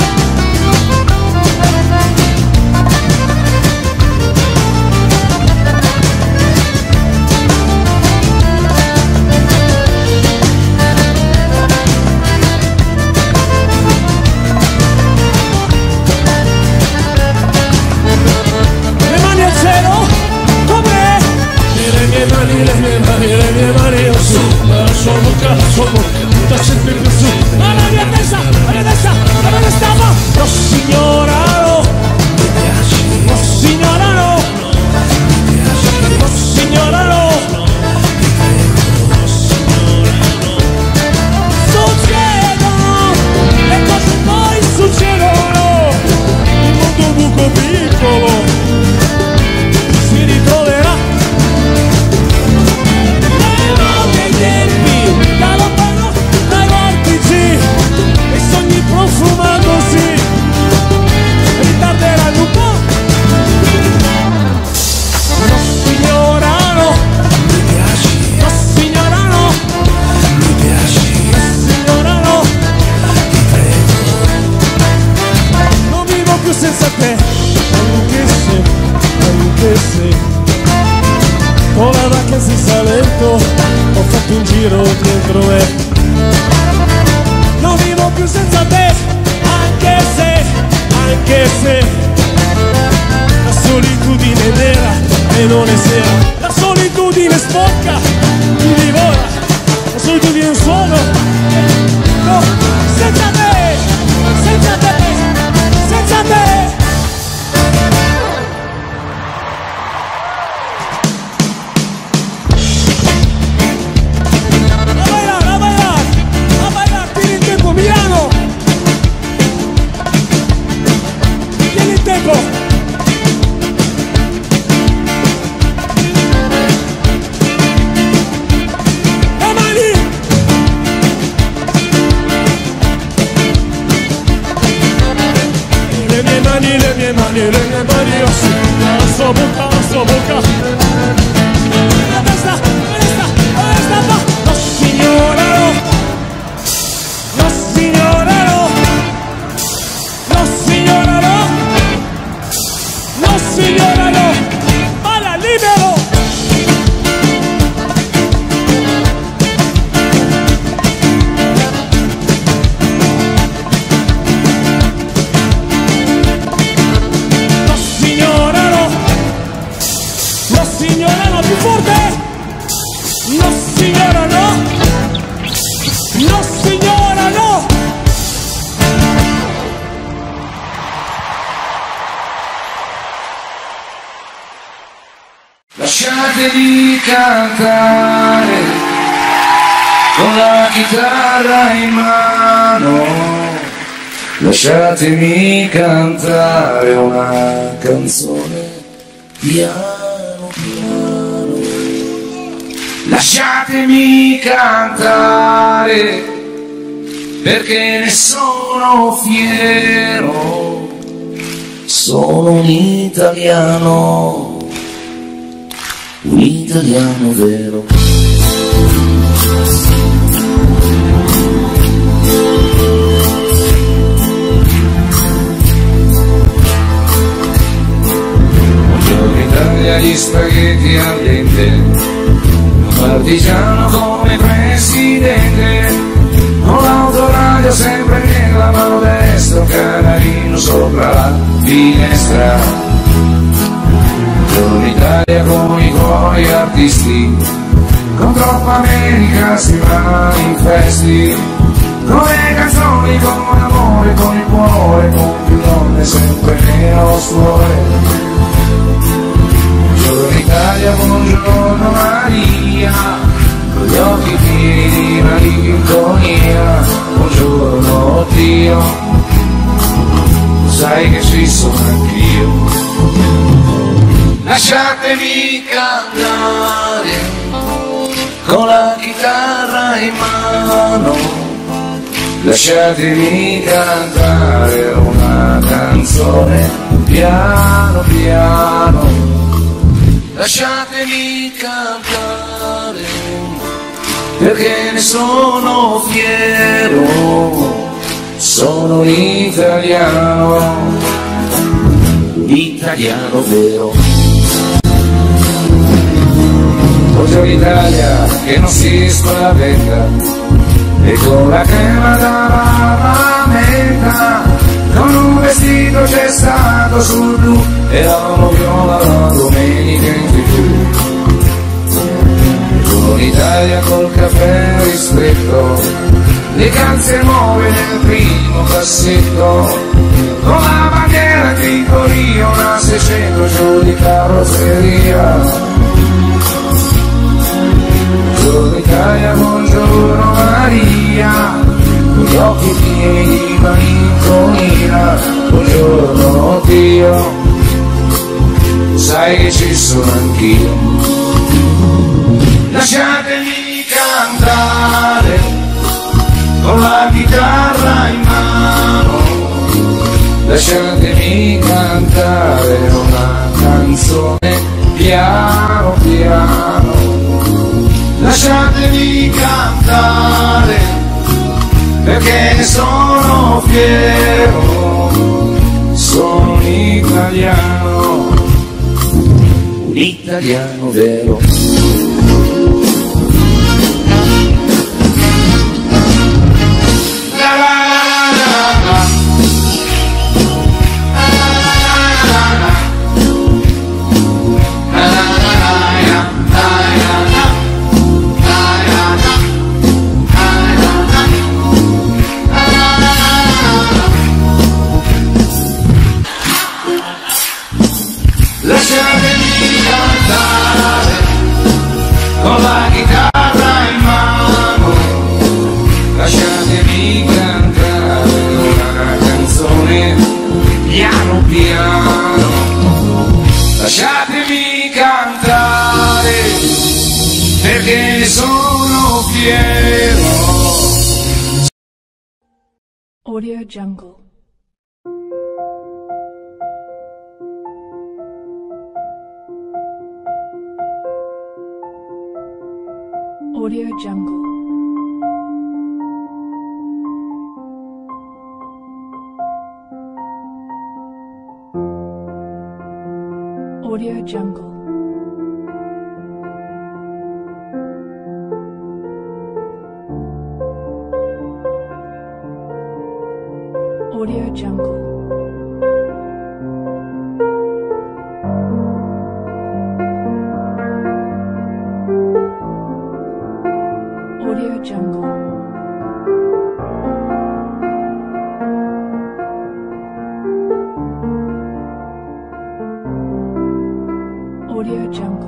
Speaker 7: Le mie mani, le mie mani lassù, la sua bocca, la sua bocca, tutta sempre più su. Ma la mia testa, la mia testa, la mia testa va. No signora no, mi piaci. No signora no, mi piaci. No signora no, ti prego. No signora no. Succedono, le cose poi succedono. Il mondo buco piccolo si ritroverà. E sogni profumandosi ritarderanno un po'. No signora no, mi piaci. No signora no, mi piaci. No signora no, ti prego. Non vivo più senza te, anche se, anche se con la vacanza in Salento ho fatto un giro dentro e non vivo più senza te, anche se, anche se la solitudine è nera e non è sera, la solitudine sporca mi divora, la solitudine è un suono, no, senza te, senza te, senza te. Milano, tieni il tempo. Le mani. Le mie mani, le mie mani, le mie mani, oh sì, la sua bocca, la sua bocca. La testa, la testa, la testa va. No signora no. No signora no, no signora no, no signora no, balla libero. No signora no, no signora no, più forte. No signora no, no signora no.
Speaker 8: Lasciatemi cantare con la chitarra in mano, lasciatemi cantare una canzone piano piano, lasciatemi cantare perché ne sono fiero, sono un italiano, un italiano vero. Buongiorno Italia, gli spaghetti al dente, un partigiano come presidente, con l'autoradio sempre nella mano destra, un canarino sopra la finestra. Buongiorno Italia con i tuoi artisti, con troppa America si manifesti, con le canzoni, con l'amore, con il cuore, con più donne sempre nello cuore. Buongiorno Italia, buongiorno Maria, con gli occhi pieni di malinconia. Buongiorno Dio, sai che ci sono anch'io. Lasciatemi cantare con la chitarra in mano, lasciatemi cantare una canzone piano piano, lasciatemi cantare perché ne sono fiero, sono un italiano, un italiano vero. Buongiorno Italia che non si spaventa, e con la crema da lamenta, con un vestito gessato sul blu e la viola la domenica in tv. Buongiorno Italia col caffè ristretto, le calze nuove nel primo cassetto, con la bandiera tricolio, una seicento giù di carrozzeria. Buongiorno Italia, buongiorno Maria, con gli occhi pieni di malinconia. Buongiorno Dio, sai che ci sono anch'io. Lasciatemi cantare con la chitarra in mano, lasciatemi cantare una canzone piano piano, lasciatemi cantare perché ne sono fiero, sono un italiano, un italiano vero. Lasciatemi cantare con la chitarra in mano, lasciatemi cantare una canzone piano piano, lasciatemi cantare perché ne sono fiero.
Speaker 9: Audio Jungle. Audio Jungle. Audio Jungle. Audio Jungle. Audio Jungle. Audio Jungle.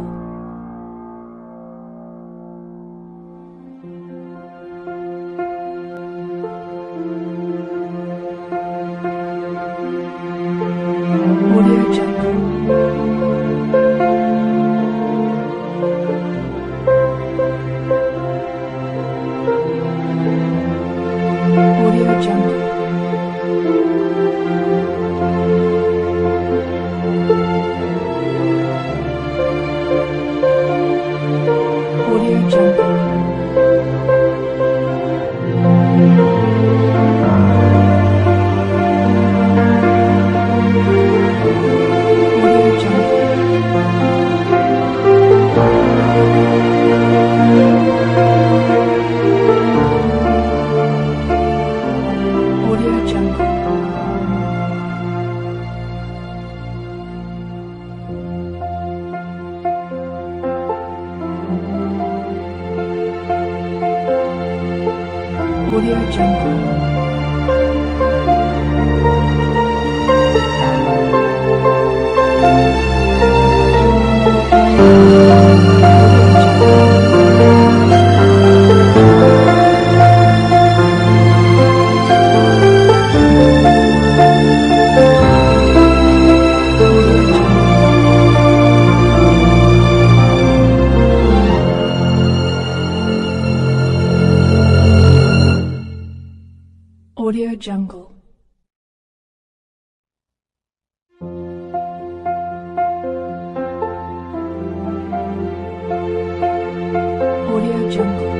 Speaker 9: Audio Jungle. Audio Jungle. Audio Jungle. Audio Jungle. Audio Jungle.